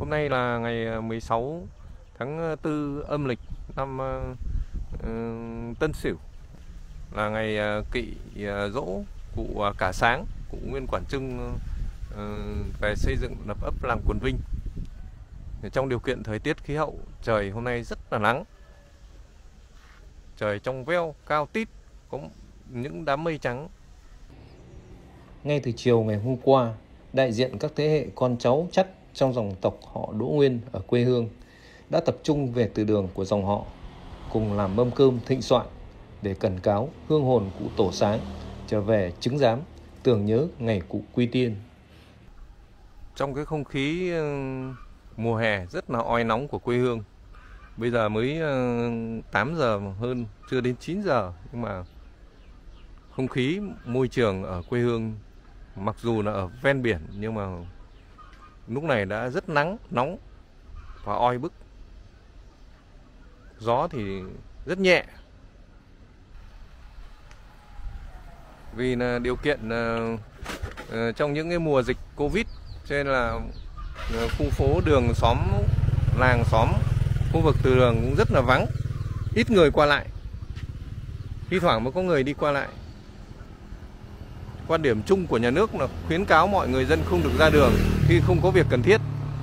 Hôm nay là ngày 16 tháng 4 âm lịch năm Tân Sửu, là ngày kỵ dỗ cụ Cả Sáng, cụ Nguyên Quản Trưng về xây dựng lập ấp làng Quần Vinh. Trong điều kiện thời tiết khí hậu, trời hôm nay rất là nắng, trời trong veo cao tít, có những đám mây trắng. Ngay từ chiều ngày hôm qua, đại diện các thế hệ con cháu chắc trong dòng tộc họ Đỗ Nguyên ở quê hương đã tập trung về từ đường của dòng họ, cùng làm mâm cơm thịnh soạn để cẩn cáo hương hồn cụ Tổ Sáng trở về chứng giám, tưởng nhớ ngày cụ quy tiên. Trong cái không khí mùa hè rất là oi nóng của quê hương, bây giờ mới 8 giờ hơn, chưa đến 9 giờ, nhưng mà không khí môi trường ở quê hương mặc dù là ở ven biển nhưng mà lúc này đã rất nóng và oi bức. Gió thì rất nhẹ, vì là điều kiện trong những cái mùa dịch Covid, cho nên là khu phố, đường, xóm, làng, xóm, khu vực từ đường cũng rất là vắng, ít người qua lại, thi thoảng mới có người đi qua lại. Quan điểm chung của nhà nước là khuyến cáo mọi người dân không được ra đường khi không có việc cần thiết.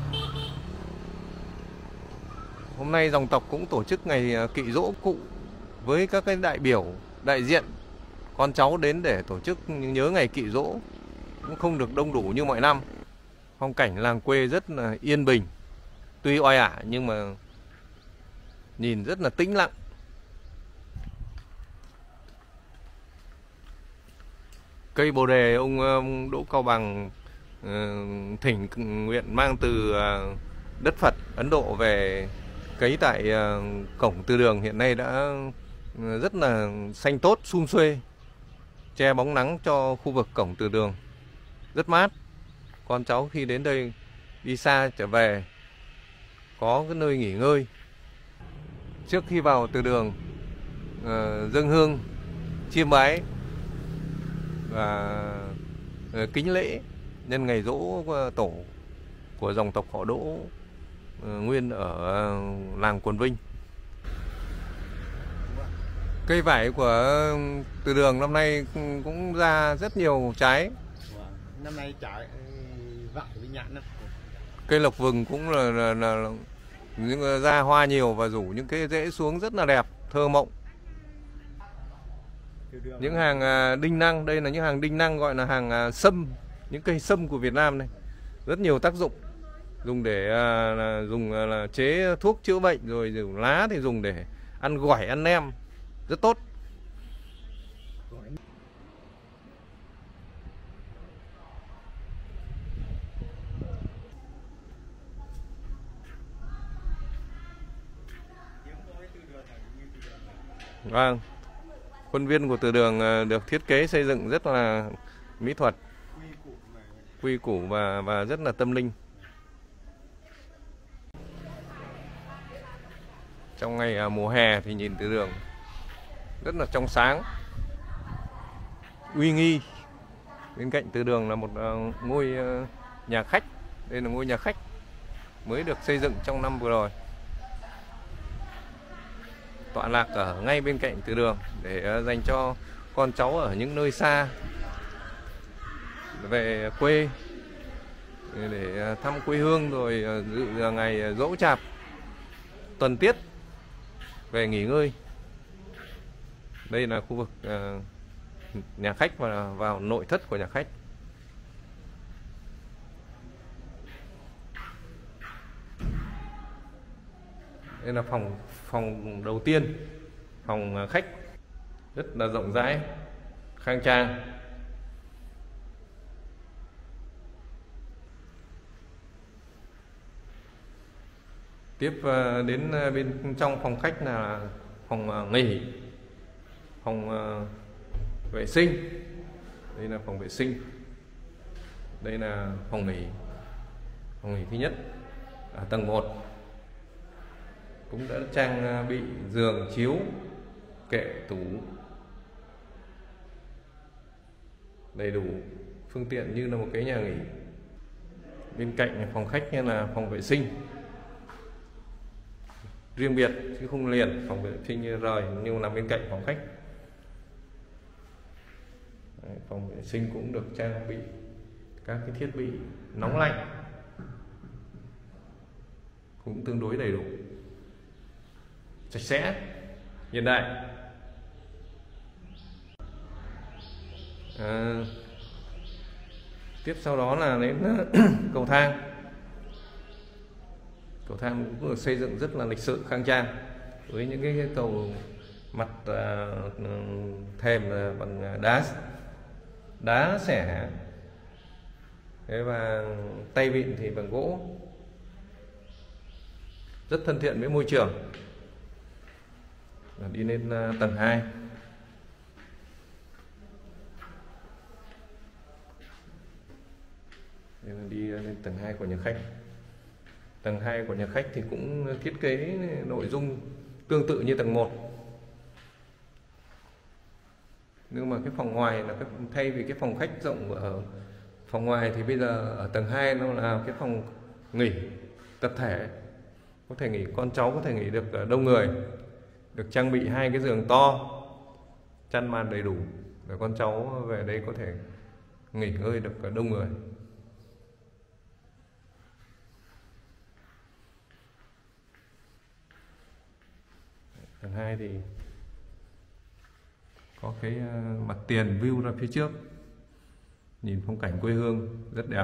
Hôm nay dòng tộc cũng tổ chức ngày kỵ dỗ cụ với các cái đại biểu, đại diện, con cháu đến để tổ chức nhớ ngày kỵ dỗ, cũng không được đông đủ như mọi năm. Phong cảnh làng quê rất là yên bình, tuy oai ả nhưng mà nhìn rất là tĩnh lặng. Cây bồ đề ông Đỗ Cao Bằng thỉnh nguyện mang từ đất Phật Ấn Độ về cấy tại cổng từ đường hiện nay đã rất là xanh tốt, sum xuê, che bóng nắng cho khu vực cổng từ đường, rất mát. Con cháu khi đến đây đi xa trở về có cái nơi nghỉ ngơi. Trước khi vào từ đường dâng hương, chiêm bái và kính lễ nhân ngày dỗ tổ của dòng tộc họ Đỗ Nguyên ở làng Quần Vinh. Cây vải của từ đường năm nay cũng ra rất nhiều trái. Năm nay trái vải với nhãn đó. Cây lộc vừng cũng là những ra hoa nhiều và rủ những cái rễ xuống rất là đẹp, thơ mộng. Những hàng đinh năng, đây là những hàng đinh năng gọi là hàng sâm, những cây sâm của Việt Nam này, rất nhiều tác dụng, dùng để là chế thuốc chữa bệnh, rồi lá thì dùng để ăn gỏi, ăn nem, rất tốt. Vâng, khuôn viên của từ đường được thiết kế xây dựng rất là mỹ thuật, quy củ và rất là tâm linh. Trong ngày mùa hè thì nhìn từ đường rất là trong sáng, uy nghi. Bên cạnh từ đường là một ngôi nhà khách. Đây là ngôi nhà khách mới được xây dựng trong năm vừa rồi, tọa lạc ở ngay bên cạnh từ đường để dành cho con cháu ở những nơi xa về quê để thăm quê hương, rồi dự ngày dỗ chạp, tuần tiết về nghỉ ngơi. Đây là khu vực nhà khách và vào nội thất của nhà khách. Đây là phòng đầu tiên, phòng khách rất là rộng rãi, khang trang. Tiếp đến bên trong phòng khách là phòng nghỉ, phòng vệ sinh. Đây là phòng vệ sinh. Đây là phòng nghỉ thứ nhất ở tầng 1. Cũng đã trang bị giường, chiếu, kệ, tủ, đầy đủ phương tiện như là một cái nhà nghỉ. Bên cạnh phòng khách như là phòng vệ sinh riêng biệt chứ không liền, phòng vệ sinh như rời nhưng nằm bên cạnh phòng khách. Đấy, phòng vệ sinh cũng được trang bị các cái thiết bị nóng lạnh cũng tương đối đầy đủ, sạch sẽ, hiện đại. Tiếp sau đó là đến cầu thang. Cầu thang cũng được xây dựng rất là lịch sự, khang trang, với những cái cầu mặt thềm bằng đá xẻ, và tay vịn thì bằng gỗ, rất thân thiện với môi trường. Đi lên tầng 2. Đi lên tầng 2 của nhà khách. Tầng 2 của nhà khách thì cũng thiết kế nội dung tương tự như tầng 1. Nhưng mà cái phòng ngoài là thay vì cái phòng khách rộng ở phòng ngoài thì bây giờ ở tầng 2 nó là cái phòng nghỉ tập thể, có thể nghỉ, con cháu có thể nghỉ được đông người, được trang bị 2 cái giường to, chăn màn đầy đủ để con cháu về đây có thể nghỉ ngơi được đông người. Tầng 2 thì có cái mặt tiền view ra phía trước, nhìn phong cảnh quê hương rất đẹp.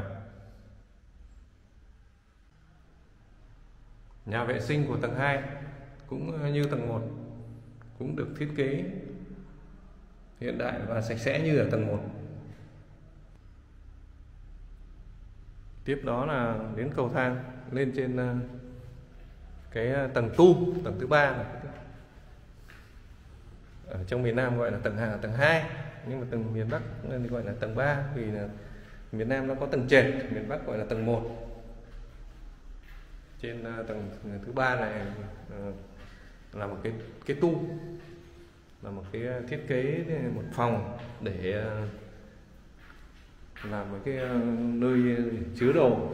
Nhà vệ sinh của tầng 2 cũng như tầng 1, cũng được thiết kế hiện đại và sạch sẽ như ở tầng 1. Tiếp đó là đến cầu thang lên trên cái tầng tu, tầng thứ 3 này. Ở trong miền Nam gọi là tầng 2, nhưng mà tầng miền Bắc thì gọi là tầng 3, vì là miền Nam nó có tầng trệt, miền Bắc gọi là tầng 1. Trên tầng thứ 3 này là một cái tu, là một cái thiết kế một phòng để làm một cái nơi chứa đồ.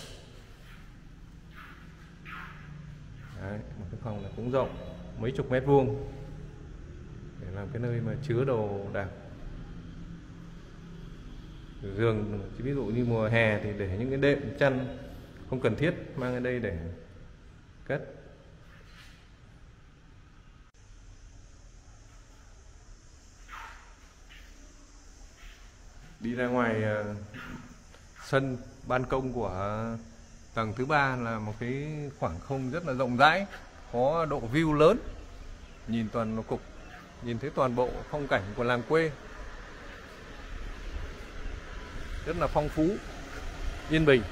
Đấy, một cái phòng này cũng rộng mấy chục mét vuông để làm cái nơi mà chứa đồ đạc. Giường ví dụ như mùa hè thì để những cái đệm chăn không cần thiết mang ở đây để cất. Đi ra ngoài sân ban công của tầng thứ 3 là một cái khoảng không rất là rộng rãi, có độ view lớn, nhìn toàn cục, nhìn thấy toàn bộ phong cảnh của làng quê, rất là phong phú, yên bình.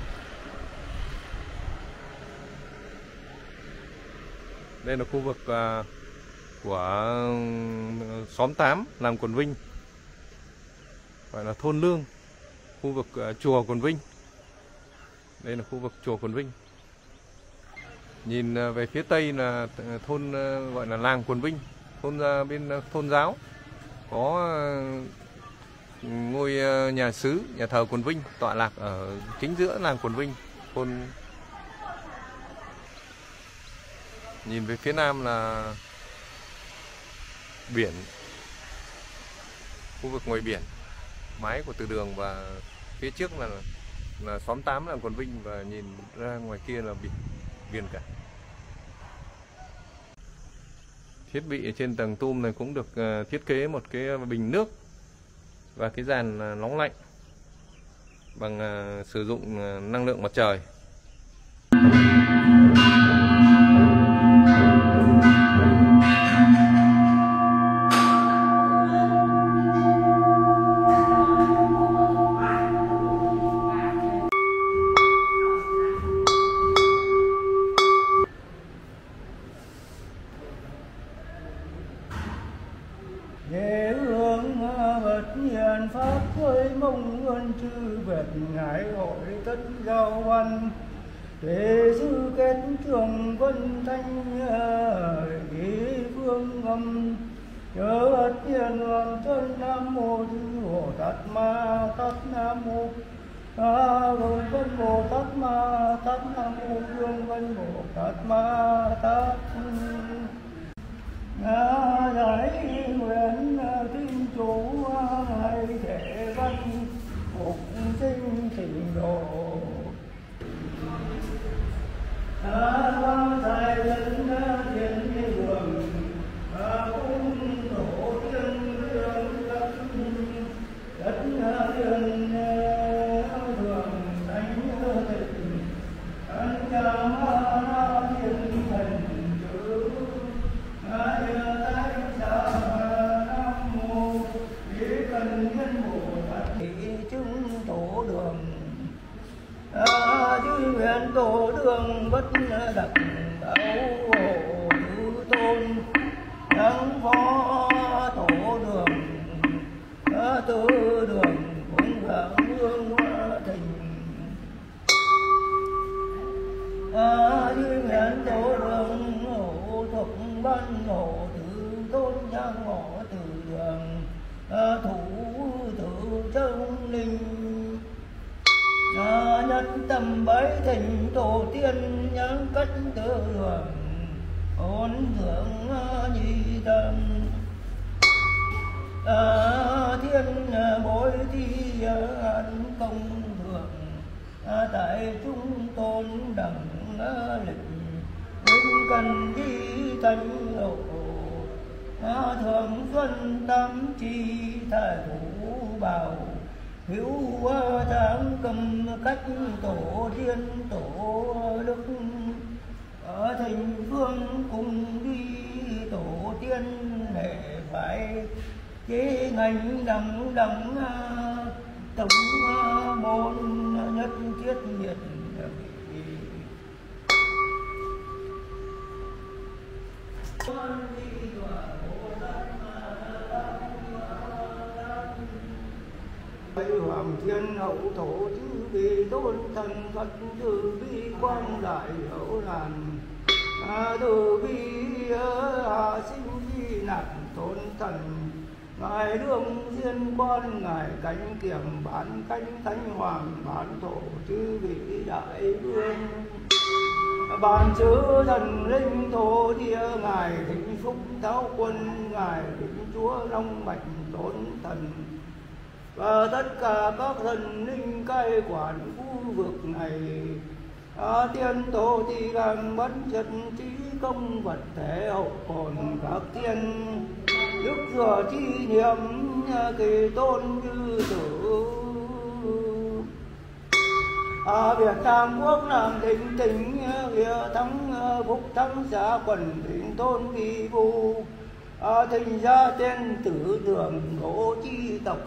Đây là khu vực của xóm 8 làng Quần Vinh, gọi là thôn Lương, khu vực chùa Quần Vinh. Đây là khu vực chùa Quần Vinh. Nhìn về phía tây là thôn gọi là làng Quần Vinh, thôn bên thôn giáo có ngôi nhà xứ, nhà thờ Quần Vinh tọa lạc ở chính giữa làng Quần Vinh. Nhìn về phía nam là biển, khu vực ngoài biển, mái của từ đường, và phía trước là xóm 8 làng Quần Vinh, và nhìn ra ngoài kia là biển cả. Thiết bị ở trên tầng tum này cũng được thiết kế một cái bình nước và cái dàn nóng lạnh bằng sử dụng năng lượng mặt trời. Nhớ hương bật hiền pháp với mong ơn chư Việt ngài hội tất giao văn để giữ kết trường quân thanh ý phương âm nhớ bật hiền hoàng thân nam mô Bồ Tát Ma Tát nam mô Gồm Vân Bồ Tát Ma Tát Nam Mô Dương Vân Bồ Tát Ma Tát. Giải nguyện tin chủ hay thể văn phục sinh tịnh độ. Thầy dân thiện đường cung tổ tiên đường đất thiên thường thánh tịnh anh cha ma thiên thần chữ chứng tổ đường chư nguyện tổ đường bất đặc đạo hộ tứ tôn thắng phó tổ đường tứ đường cũng là hương hoa thịnh chư nguyện tổ đường hộ thuộc ban hộ tứ tôn giang ngõ từ đường thủ tự châu linh nhất tâm bái thỉnh tổ tiên nhãn cách tự đường ôn thượng nhi tâm thiên bối thi an công thượng tại trung tôn đẳng lịch vinh cần đi thanh lộ thường xuân tam chi thải thủ bảo hữu tháng cầm cách tổ thiên tổ đức ở thành phương cùng đi tổ tiên để phải chế ngành đẳng đẳng tổng môn nhất thiết nhiệt Hoàng thiên hậu thổ chư vị tôn thần Phật từ bi quang đại hậu làn từ bi hạ sinh di nạn tôn thần ngài đương diên quan ngài cánh kiềm bán cánh thánh hoàng bán thổ chư vị đại vương bàn chữ thần linh thổ địa ngài thịnh phúc giáo quân ngài thịnh chúa long bạch tôn thần và tất cả các thần linh cai quản khu vực này tiên tổ thì càng bất trật trí công vật thể hậu còn các tiên đức thừa chi niệm kỳ tôn như tử Việt Nam quốc làm định tình địa thắng phúc thắng xã quần thịnh tôn kỳ vu thình gia tiên tử thường đỗ chi tộc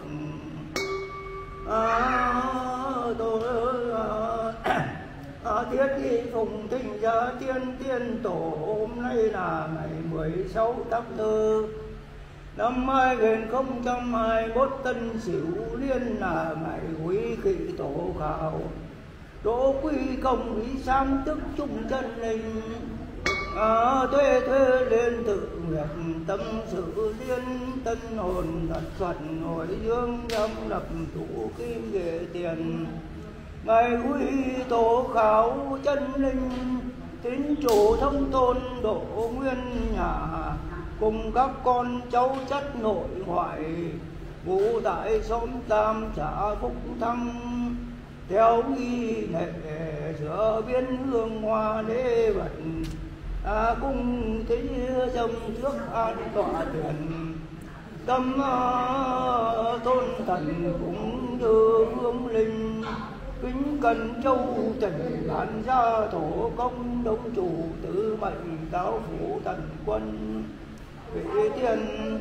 thiết đi phùng thịnh gia tiên tổ hôm nay là ngày 16 tháng 4 năm 2021 Tân Sửu Liên là ngày quý kỵ tổ khảo đỗ quy công ý sáng tức trung chân linh thuê lên tự nguyện tâm sự liên tân hồn thật Phật hội dương âm lập thủ kim nghệ tiền ngày quý tổ khảo chân linh tín chủ thông tôn độ nguyên nhà cùng các con cháu chất nội ngoại ngụ tại xóm Tam xã Phúc Thăng theo nghi lễ giữa biên hương hoa lễ vật cung thế dâm trước an tọa thuyền tâm tôn thần cũng như hương linh kính cần châu trần bản gia thổ công đông chủ tử mệnh giáo phủ thần quân vị tiên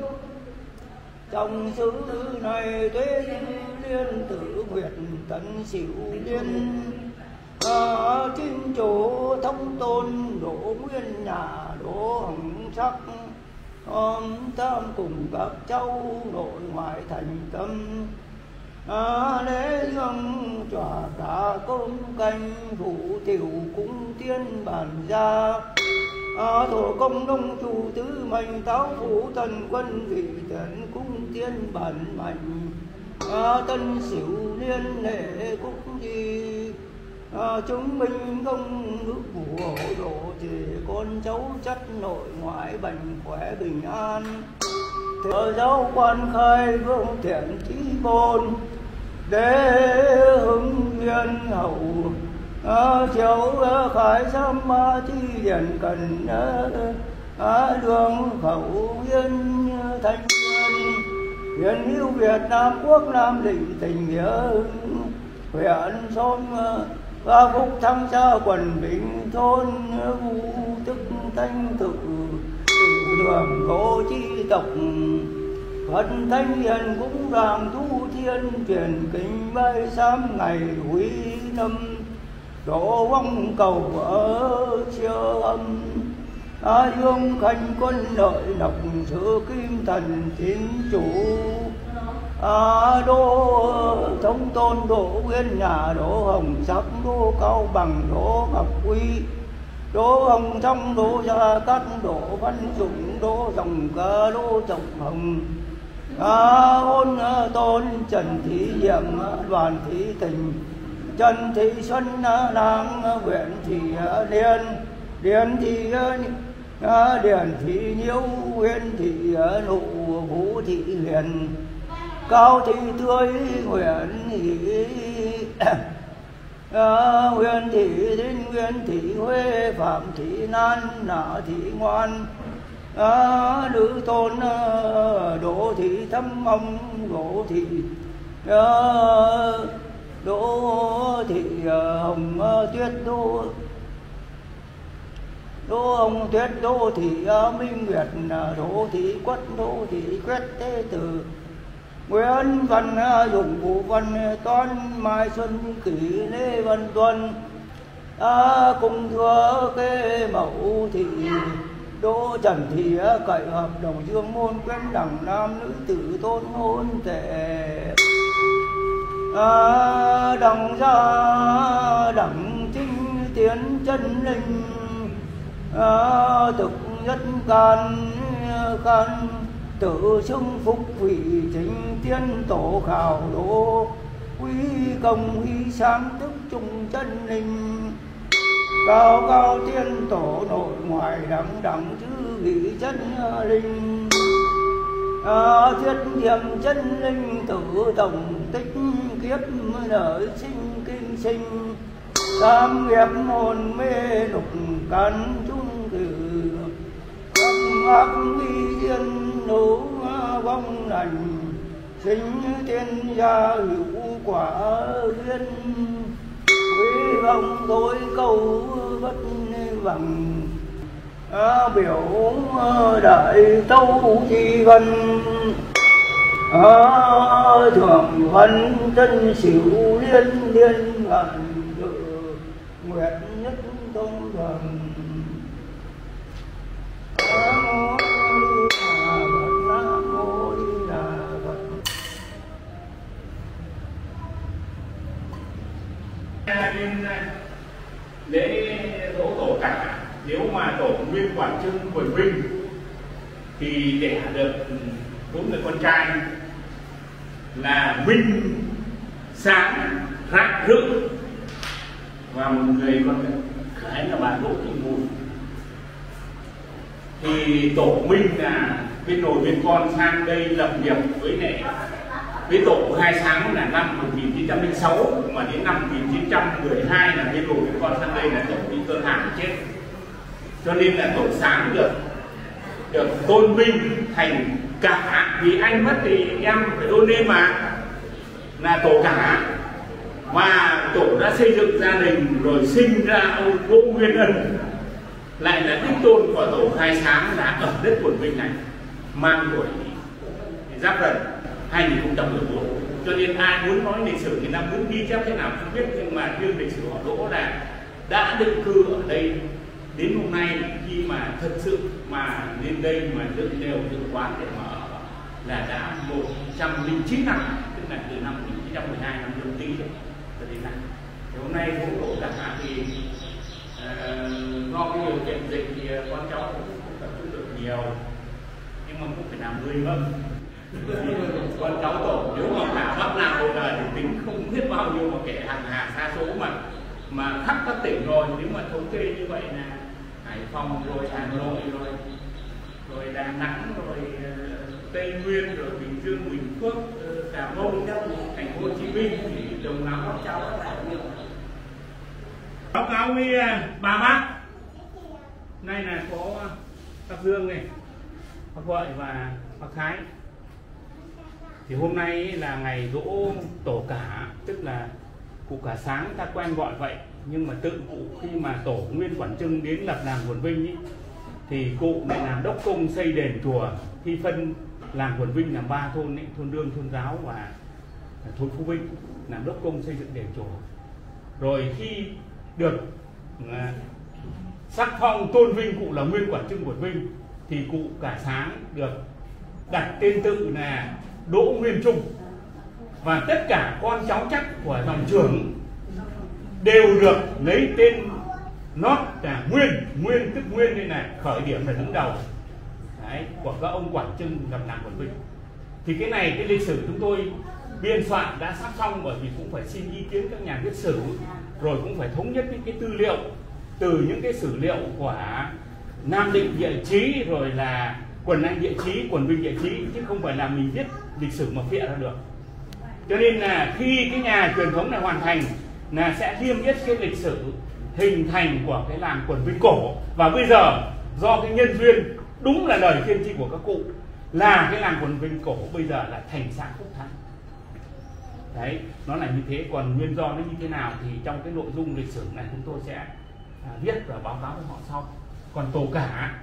trong xứ này thế liên tử nguyệt tận xỉu liên chính chủ thông tôn đỗ nguyên nhà đỗ hồng sắc tam cùng các cháu nội ngoại thành tâm lễ dâng tròa cả cơm canh phụ tiểu cung tiên bản gia thổ công đông chủ tứ mệnh táo phủ thần quân vị thần cung tiên bản mạnh Tân Sửu liên hệ cúc gì chứng minh công đức của hộ độ thì con cháu chất nội ngoại bệnh khỏe bình an. Thờ giáo quan khai vương thiện trí bồn để hưng viên hậu chiếu khải sám chi điển cần đường khẩu yên thanh Hiền hữu Việt Nam quốc Nam định tình nghĩa huyện Son và phúc thăng xa quần bình thôn vũ tức thanh tự đường cổ chi tộc Phật thanh hiền cũng đoàn thu thiên truyền kinh bay sám ngày quý năm đổ vong cầu ở siêu âm dương khanh quân lợi độc sự kim thần tín chủ đô thống tôn đỗ nguyên nhà đỗ hồng sắc đỗ cao bằng đỗ ngọc quy đỗ hồng trong đỗ gia cát đỗ văn dũng đỗ dòng ca đỗ trọng hồng hôn tôn trần thị hiểm đoàn thị tình trần thị xuân nàng huyện thị điền điền thị điền thị nhiễu huyện thị nụ vũ thị hiền cao thị tươi huyện thị huyện thị Đinh Nguyên thị Huế Phạm thị Nan Nã thị Ngoan nữ tôn Đỗ thị Thâm Ông Đỗ thị Hồng Tuyết Đỗ Hồng Tuyết Đỗ thị Minh Nguyệt Đỗ thị Quất Đỗ thị Quyết Tế Tử Nguyễn Văn Dụng Vũ Văn Toán Mai Xuân Kỷ Lê Văn Tuân cùng thưa kế mẫu thị Đỗ Trần thị cậy hợp đồng dương môn quyến đẳng nam nữ tử tôn hôn tệ đẳng gia đẳng chính tiến chân linh thực nhất can tự xưng phúc vị chính tiên tổ khảo đỗ quý công huy sáng tức trung chân linh cao cao tiên tổ nội ngoại đẳng đẳng chư vị chân linh thiết điểm chân linh tử tổng tích kiếp nở sinh kinh sinh tam nghiệp hồn mê lục căn trung cử ác vi diên nấu vong lành sinh tiên gia hữu quả duyên quý vọng tôi câu bất bằng biểu đại tâu chi vân thượng văn tân sửu liên liên ngàn nguyện nhất tôn thần lễ dỗ tổ cả, nếu mà tổ nguyên quản trưng quần vinh thì đẻ được 4 người con trai là Vinh, Sáng, Rạng Rỡ và một người con gái là bà Đỗ Thị Mùi. Thì tổ Minh là bên nồi bên con sang đây lập nghiệp với tổ của hai Sáng là năm 1906, mà đến năm 1912 là bên nồi bên con sang đây là tổ bị cơn hàn chết. Cho nên là tổ Sáng được tôn vinh thành cả, vì anh mất thì em phải tôn lên mà, là tổ cả. Và tổ đã xây dựng gia đình rồi sinh ra ông Đỗ Nguyên Ân, lại là đích tôn của tổ Khai Sáng là ở đất quận Vinh này, mang tuổi Giáp Dần 2014. Cho nên ai muốn nói lịch sử, người ta muốn ghi chép thế nào không biết, nhưng mà riêng lịch sử họ Đỗ là đã định cư ở đây đến hôm nay, khi mà thật sự mà lên đây mà dựng đều dựng quán để mở là đã 109 năm, tức là từ năm 1912 năm Dương Tý cho đến nay. Thì hôm nay phố tổ cả thì do cái điều kiện dịch thì con cháu cũng tập trung được nhiều, nhưng mà cũng phải làm 10 mâm. Con cháu tổ nếu mà cả Bắc Nam bây giờ thì tính không biết bao nhiêu, mà kể hàng hà xa số mà khắp các tỉnh rồi. Nếu mà thống kê như vậy là Hải Phòng rồi Hà Nội rồi Đà Nẵng rồi Tây Nguyên rồi Bình Dương, Bình Phước, Cà Mau, Thành phố Hồ Chí Minh thì đồng lắm các cháu rất là nhiều. Báo cáo với bà bác. Nay là có bác Dương này, bác Vợi và bác Thái. Thì hôm nay là ngày giỗ tổ cả, tức là cụ Cả Sáng ta quen gọi vậy, nhưng mà tự cụ khi mà tổ Nguyên Quản Trưng đến lập làng Quần Vinh ý, thì cụ lại làm đốc công xây đền chùa. Khi phân làng Quần Vinh làm 3 thôn ấy, thôn Đương, thôn Giáo và thôn Phú Vinh, làm đốc công xây dựng đền chùa. Rồi khi được sắc phong tôn vinh cụ là Nguyên Quản Trưng Quần Vinh thì cụ Cả Sáng được đặt tên tự là Đỗ Nguyên Trung, và tất cả con cháu chắc của dòng trưởng đều được lấy tên nót là Nguyên tức Nguyên, đây là khởi điểm là đứng đầu đấy, của các ông Quản Trưng lập làng Quần Vinh. Thì cái này cái lịch sử chúng tôi biên soạn đã sắp xong, bởi vì cũng phải xin ý kiến các nhà viết sử, rồi cũng phải thống nhất những cái tư liệu từ những cái sử liệu của Nam Định Địa Chí, rồi là Quần Anh Địa Chí, Quần Vinh Địa Chí, chứ không phải là mình viết lịch sử mà phịa ra được. Cho nên là khi cái nhà truyền thống này hoàn thành là sẽ niêm yết cái lịch sử hình thành của cái làng Quần Vinh cổ. Và bây giờ do cái nhân duyên đúng là lời tiên tri của các cụ là cái làng Quần Vinh cổ bây giờ là thành xã Phúc Thắng. Đấy, nó là như thế. Còn nguyên do nó như thế nào thì trong cái nội dung lịch sử này chúng tôi sẽ viết và báo cáo với họ sau. Còn tổ cả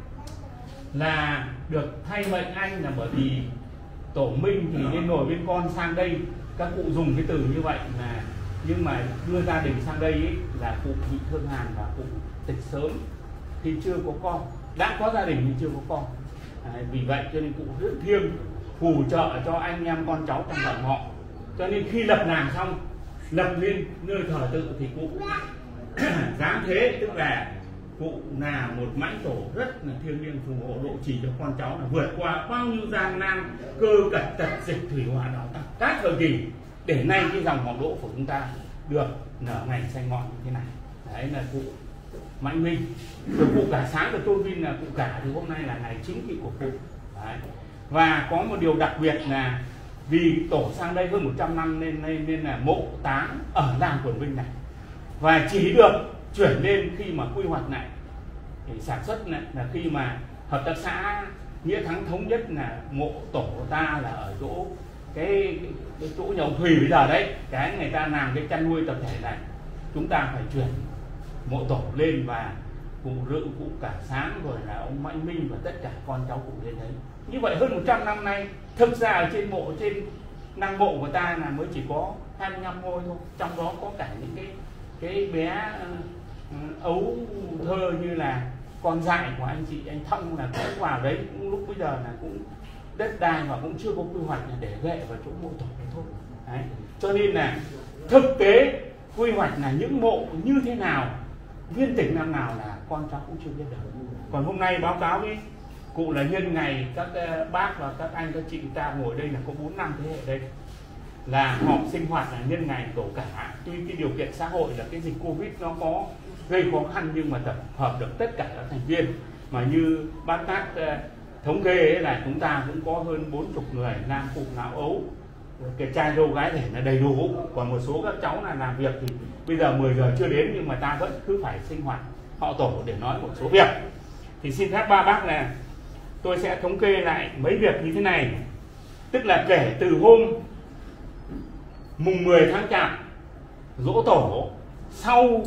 là được thay mệnh anh là bởi vì tổ Minh thì nên nổi bên con sang đây, các cụ dùng cái từ như vậy là, nhưng mà đưa gia đình sang đây ấy, là cụ bị thương hàn và cụ tịch sớm thì chưa có con, đã có gia đình nhưng chưa có con. Vì vậy cho nên cụ rất thiêng phù trợ cho anh em con cháu trong dòng họ. Cho nên khi lập làng xong, lập lên nơi thờ tự thì cụ dám thế, tức là cụ là một mãnh tổ rất là thiêng liêng, phù hộ độ trì cho con cháu là vượt qua bao nhiêu gian nan, cơ cật tật dịch thủy hỏa đào tăng các thời kỳ, để nay cái dòng họ Đỗ của chúng ta được nở ngày xanh ngọn như thế này. Đấy là cụ Mạnh Minh. Rồi cụ Cả Sáng được tôn vinh là cụ Cả, thì hôm nay là ngày chính trị của cụ. Đấy. Và có một điều đặc biệt là vì tổ sang đây hơn 100 năm nên là mộ táng ở làng Quần Vinh này, và chỉ được chuyển lên khi mà quy hoạch lại để sản xuất này, là khi mà hợp tác xã Nghĩa Thắng thống nhất là mộ tổ của ta là ở chỗ cái chỗ nhà ông Thùy bây giờ đấy, cái người ta làm cái chăn nuôi tập thể này, chúng ta phải chuyển mộ tổ lên, và cụ Rự, cụ Cả Sáng, rồi là ông Mạnh Minh và tất cả con cháu cụ lên đấy. Như vậy hơn 100 năm nay, thực ra ở trên mộ, trên lăng mộ của ta là mới chỉ có 25 ngôi thôi, trong đó có cả những cái bé ấu thơ như là con dại của anh chị anh Thông là cũng vào đấy, cũng lúc bây giờ là cũng đất đai và cũng chưa có quy hoạch là để ghệ vào chỗ mộ tổ đấy thôi. Đấy. Cho nên là thực tế quy hoạch là những mộ như thế nào, viên tịch năm nào là con cháu cũng chưa biết được. Còn hôm nay báo cáo với cụ là nhân ngày các bác và các anh các chị ta ngồi đây là có 4 năm thế hệ đây, là họp sinh hoạt là nhân ngày tổ cả. Tuy cái điều kiện xã hội là cái dịch Covid nó có gây khó khăn, nhưng mà tập hợp được tất cả các thành viên, mà như bác Tát thống kê ấy là chúng ta cũng có hơn 40 người, nam phụ lão ấu, cái trai dâu gái thể là đầy đủ. Còn một số các cháu là làm việc thì bây giờ 10 giờ chưa đến, nhưng mà ta vẫn cứ phải sinh hoạt họ tổ để nói một số việc. Thì xin phép ba bác là tôi sẽ thống kê lại mấy việc như thế này. Tức là kể từ hôm mùng 10 tháng Chạp giỗ tổ, sau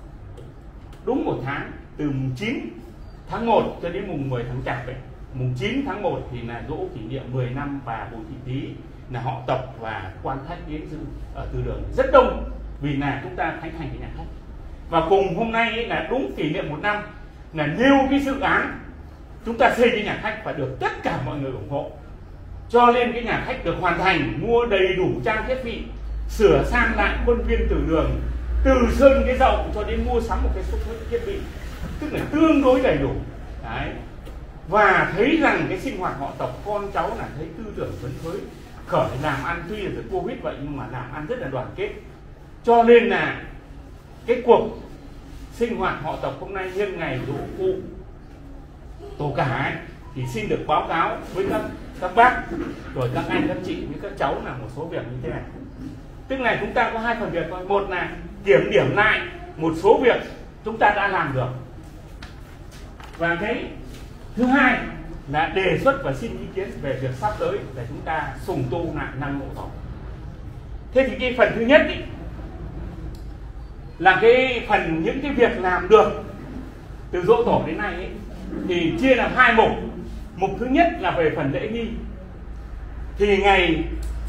đúng một tháng, từ mùng 9 tháng 1 cho đến mùng 10 tháng Chạp ấy. Mùng 9 tháng 1 thì là giỗ kỷ niệm 10 năm bà Bùi Thị Tý, là họ tộc và quan khách đến dự ở Từ Đường rất đông, vì là chúng ta khánh thành cái nhà khách. Và cùng hôm nay ấy là đúng kỷ niệm 1 năm là nêu cái dự án chúng ta xây cái nhà khách và được tất cả mọi người ủng hộ, cho nên cái nhà khách được hoàn thành, mua đầy đủ trang thiết bị, sửa sang lại khuôn viên Từ Đường, từ sơn cái rộng cho đến mua sắm một cái số thiết bị, tức là tương đối đầy đủ. Đấy. và thấy rằng cái sinh hoạt họ tộc con cháu là thấy tư tưởng phấn khởi, khởi làm ăn, tuy là Covid vậy nhưng mà làm ăn rất là đoàn kết. Cho nên là cái cuộc sinh hoạt họ tộc hôm nay nhân ngày dỗ cụ Tổ Cả ấy, thì xin được báo cáo với các bác rồi các anh các chị với các cháu là một số việc như thế này. Tức là chúng ta có hai phần việc thôi. Một là kiểm điểm lại một số việc chúng ta đã làm được, và cái thứ hai là đề xuất và xin ý kiến về việc sắp tới để chúng ta sùng tu lại năng mộ tổ. Thế thì cái phần thứ nhất ý, là cái phần những cái việc làm được từ dỗ tổ đến nay ấy, thì chia làm hai mục. Mục thứ nhất là về phần lễ nghi. Thì ngày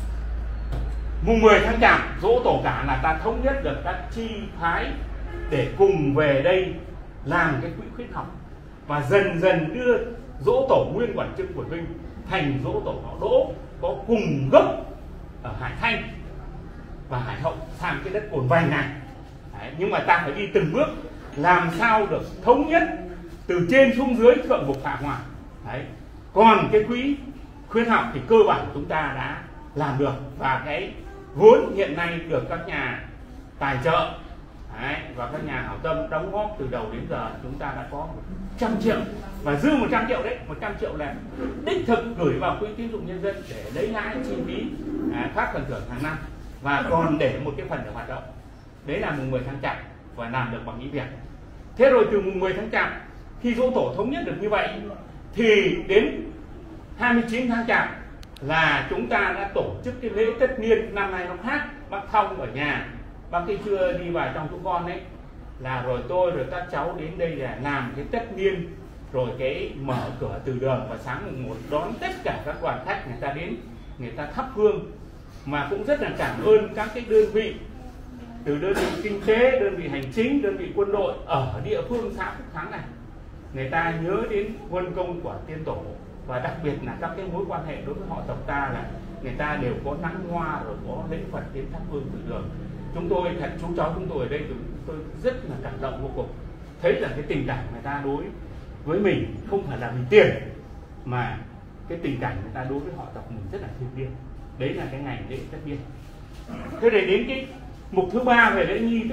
mùng 10 tháng Chạp dỗ Tổ Cả là ta thống nhất được các chi phái để cùng về đây làm cái quỹ khuyến học, và dần dần đưa dỗ tổ Nguyên Quản Trưng của Vinh thành dỗ tổ Họ Đỗ có cùng gốc ở Hải Thanh và Hải Hậu sang cái đất Cồn Vành này. Đấy, nhưng mà ta phải đi từng bước làm sao được thống nhất từ trên xuống dưới, thượng vực hạ ngoại. Đấy. Còn cái quỹ khuyến học thì cơ bản chúng ta đã làm được, và cái vốn hiện nay được các nhà tài trợ và các nhà hảo tâm đóng góp từ đầu đến giờ chúng ta đã có 100 triệu, và dư 100 triệu đấy, 100 triệu là đích thực gửi vào quỹ tín dụng nhân dân để lấy lãi chi phí phát phần thưởng hàng năm, và còn để một cái phần để hoạt động. Đấy là mùng 10 tháng Chạp và làm được bằng ý việc. Thế rồi từ mùng 10 tháng Chạp khi dỗ tổ thống nhất được như vậy thì đến 29 tháng Chạp là chúng ta đã tổ chức cái lễ tất niên. Năm nay nó khác, bác Thông ở nhà, bác ấy chưa đi vào trong chúng con ấy, là rồi tôi rồi các cháu đến đây là làm cái tất niên, rồi cái mở cửa từ đường, và sáng mùng 1 đón tất cả các đoàn khách người ta đến, người ta thắp hương. Mà cũng rất là cảm ơn các cái đơn vị, từ đơn vị kinh tế, đơn vị hành chính, đơn vị quân đội ở địa phương xã Phúc Thắng này, người ta nhớ đến quân công của tiên tổ, và đặc biệt là các cái mối quan hệ đối với họ tộc ta là người ta đều có nắng hoa rồi có lễ Phật đến thắp hương từ đường. Chúng tôi thật, chú cháu chúng tôi ở đây tôi rất là cảm động vô cùng, thấy rằng cái tình cảm người ta đối với mình không phải là vì tiền, mà cái tình cảm người ta đối với họ tộc mình rất là thiêng liêng. Đấy là cái ngày lễ tất niên. Thế để đến cái mục thứ ba về lễ nghi, tức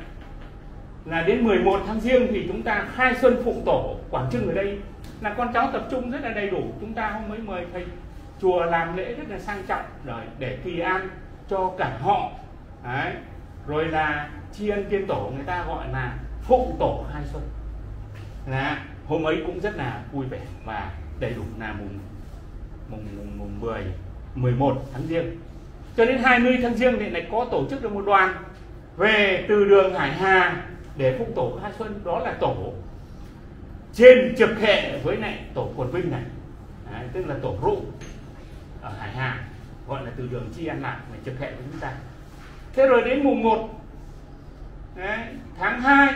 là đến 11 tháng Giêng thì chúng ta khai xuân phụng tổ Quảng Trưng. Ở đây là con cháu tập trung rất là đầy đủ, chúng ta không mới mời thầy chùa làm lễ rất là sang trọng rồi để kỳ an cho cả họ. Đấy. Rồi là tri ân tiên tổ, người ta gọi là phụng tổ khai xuân, là hôm ấy cũng rất là vui vẻ và đầy đủ, là mùng 11 tháng Giêng. Cho đến 20 tháng Giêng thì lại có tổ chức được một đoàn về từ đường Hải Hà để phụng tổ khai xuân. Đó là tổ trên trực hệ với lại tổ Cồn Vinh này. Đấy, tức là tổ Rụ ở Hải Hà, gọi là từ đường Chi An Lạc này, trực hệ với chúng ta. Thế rồi đến mùng 1 tháng 2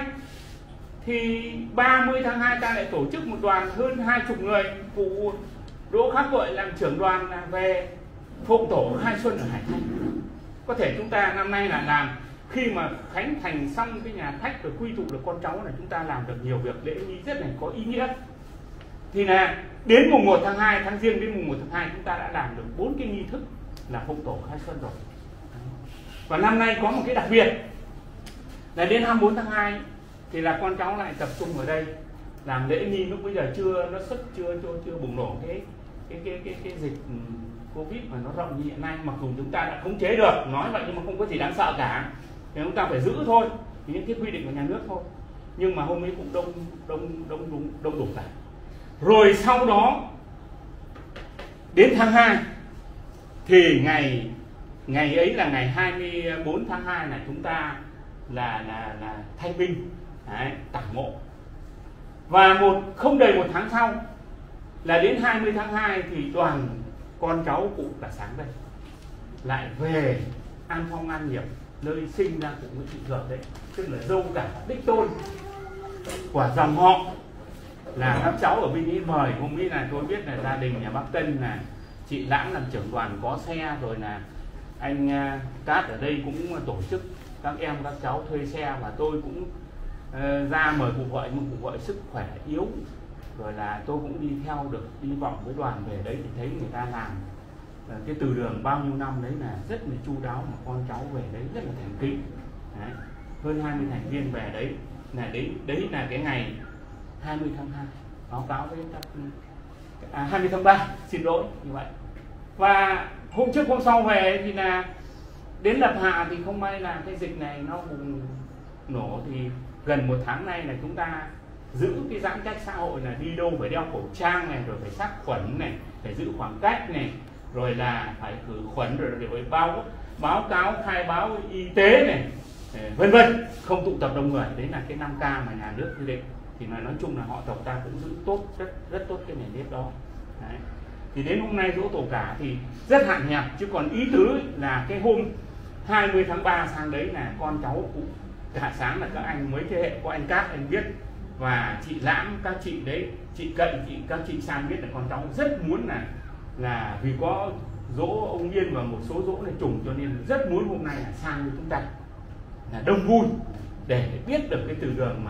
thì 30 tháng 2 ta lại tổ chức một đoàn hơn 20 người, cụ Đỗ Khắc Gợi làm trưởng đoàn là về phụng tổ khai xuân ở Hải Thanh. Có thể chúng ta năm nay là làm khi mà khánh thành xong cái nhà khách rồi quy tụ được con cháu là chúng ta làm được nhiều việc lễ nghi rất là có ý nghĩa. Thì là đến mùng 1 tháng 2 tháng Giêng đến mùng 1 tháng 2 chúng ta đã làm được 4 cái nghi thức là phụng tổ khai xuân rồi. Và năm nay có một cái đặc biệt là đến 24 tháng 2 thì là con cháu lại tập trung ở đây làm lễ nghi. Lúc bây giờ chưa bùng nổ cái dịch Covid mà nó rộng như hiện nay, mặc dù chúng ta đã khống chế được, nói vậy nhưng mà không có gì đáng sợ cả, thì chúng ta phải giữ thôi, thì những cái quy định của nhà nước thôi. Nhưng mà hôm ấy cũng đông đủ cả. Rồi sau đó đến tháng 2 thì ngày ấy là ngày 24 tháng 2 này chúng ta là thanh minh, tảo mộ. Và không đầy một tháng sau là đến 20 tháng 2 thì đoàn con cháu cụ cả Sáng đây lại về an phong an nghiệp nơi sinh ra của Nguyễn Thị Thược đấy, tức là dâu cả đích tôn của dòng họ, là các cháu ở bên ý mời. Hôm ấy là tôi biết là gia đình nhà bác Tân là chị Lãng làm trưởng đoàn có xe, rồi là anh Cát ở đây cũng tổ chức các em các cháu thuê xe, và tôi cũng ra mời cụ Gợi, nhưng cụ Gợi sức khỏe yếu rồi là tôi cũng đi theo được, đi vòng với đoàn về đấy thì thấy người ta làm cái từ đường bao nhiêu năm đấy là rất là chu đáo, mà con cháu về đấy rất là thành kính. Đấy, hơn 20 thành viên về đấy là cái ngày 20 tháng 2 báo cáo với các 20 tháng 3 xin lỗi như vậy. Và hôm trước hôm sau về thì là đến Lập Hạ thì không may là cái dịch này nó bùng nổ, thì gần 1 tháng nay là chúng ta giữ cái giãn cách xã hội, là đi đâu phải đeo khẩu trang này, rồi phải sát khuẩn này, phải giữ khoảng cách này, rồi là phải khử khuẩn, rồi để phải báo cáo khai báo y tế này, vân vân, không tụ tập đông người. Đấy là cái 5K mà nhà nước quy định. Thì nói chung là họ tộc ta cũng giữ tốt, rất tốt cái nền nếp đó. Đấy. Thì đến hôm nay giỗ tổ cả thì rất hạn hẹp, chứ còn ý tứ là cái hôm 20 tháng 3 sang đấy là con cháu cũng cả sáng là các anh mấy thế hệ, có anh Cát anh biết, và chị Lãm, các chị đấy, chị Cậy, các chị sang biết là con cháu rất muốn là vì có giỗ ông Yên và một số giỗ này trùng, cho nên rất muốn hôm nay là sang với chúng ta là đông vui để biết được cái từ đường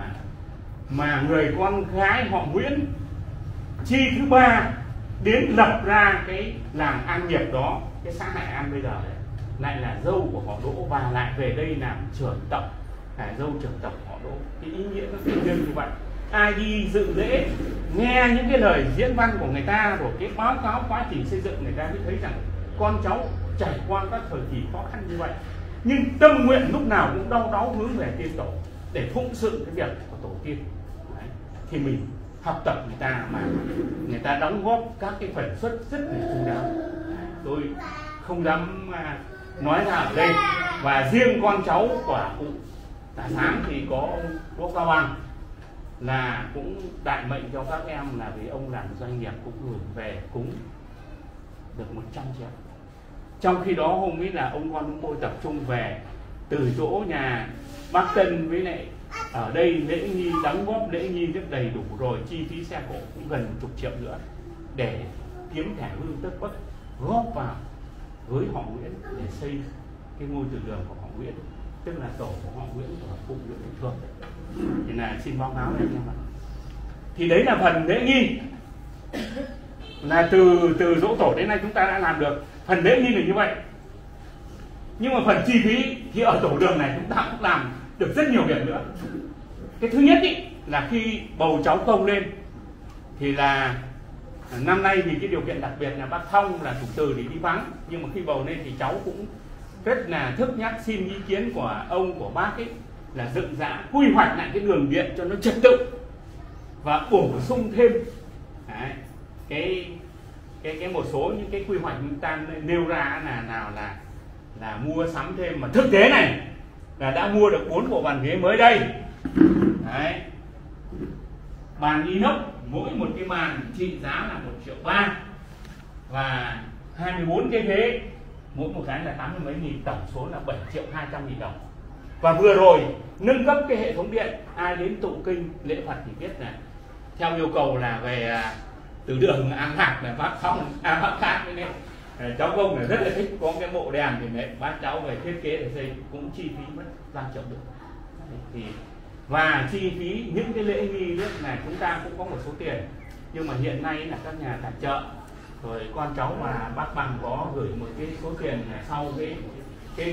mà người con gái họ Nguyễn chi thứ 3 đến lập ra cái làng An Nghiệp đó, cái xã Hải An bây giờ đấy, lại là dâu của họ Đỗ, và lại về đây làm trưởng tộc, dâu trưởng tộc họ Đỗ. Cái ý nghĩa nó tự nhiên như vậy. Ai đi dự lễ nghe những cái lời diễn văn của người ta, rồi cái báo cáo quá trình xây dựng, người ta mới thấy rằng con cháu trải qua các thời kỳ khó khăn như vậy, nhưng tâm nguyện lúc nào cũng đau đáu hướng về tiên tổ để phụng sự cái việc của tổ tiên. Đấy. Thì mình học tập người ta, mà người ta đóng góp các cái phần xuất rất là chu đáo. Tôi không dám nói ra ở đây. Và riêng con cháu của cụ Tả Sáng thì có ông Đỗ Cao Bằng là cũng đại mệnh cho các em, là vì ông làm doanh nghiệp cũng gửi về cúng được 100 triệu. Trong khi đó hôm ấy là ông con chúng tôi tập trung về từ chỗ nhà bác Tân với lại ở đây lễ nghi, đóng góp lễ nghi rất đầy đủ rồi, chi phí xe cộ cũng gần 10 triệu nữa để kiếm thẻ hương tất bất góp vào với họ Nguyễn để xây cái ngôi từ đường của họ Nguyễn, tức là tổ của họ Nguyễn, của cụ Nguyễn Đình Thương. Thì là xin báo cáo này em ạ. Thì đấy là phần lễ nghi, là từ dỗ tổ đến nay chúng ta đã làm được phần lễ nghi là như vậy. Nhưng mà phần chi phí thì ở tổ đường này chúng ta cũng làm được rất nhiều việc nữa. Cái thứ nhất ý, là khi bầu cháu công lên thì là năm nay vì cái điều kiện đặc biệt là bác Thông là chủ từ để đi vắng, nhưng mà khi bầu lên thì cháu cũng rất là thức nhắc xin ý kiến của ông, của bác ấy, là dựng dã quy hoạch lại cái đường điện cho nó trật tự và bổ sung thêm cái một số những cái quy hoạch chúng ta nêu ra là nào là mua sắm thêm, mà thực tế này là đã mua được 4 bộ bàn ghế mới đây. Đấy. Bàn inox mỗi một cái bàn trị giá là 1,3 triệu, và 24 cái ghế mỗi một cái là 80 mấy nghìn, tổng số là 7.200.000 đồng. Và vừa rồi nâng cấp cái hệ thống điện, ai đến tụng kinh lễ Phật thì biết là theo yêu cầu là về từ đường An Lạc là bác Phong, bác Khác với cháu Công là rất là thích có cái bộ đèn, thì mẹ bác cháu về thiết kế để xây cũng chi phí mất 3 triệu được. Thì và chi phí những cái lễ nghi nước này chúng ta cũng có một số tiền, nhưng mà hiện nay là các nhà tài trợ rồi con cháu mà bác Bằng có gửi một cái số tiền là sau cái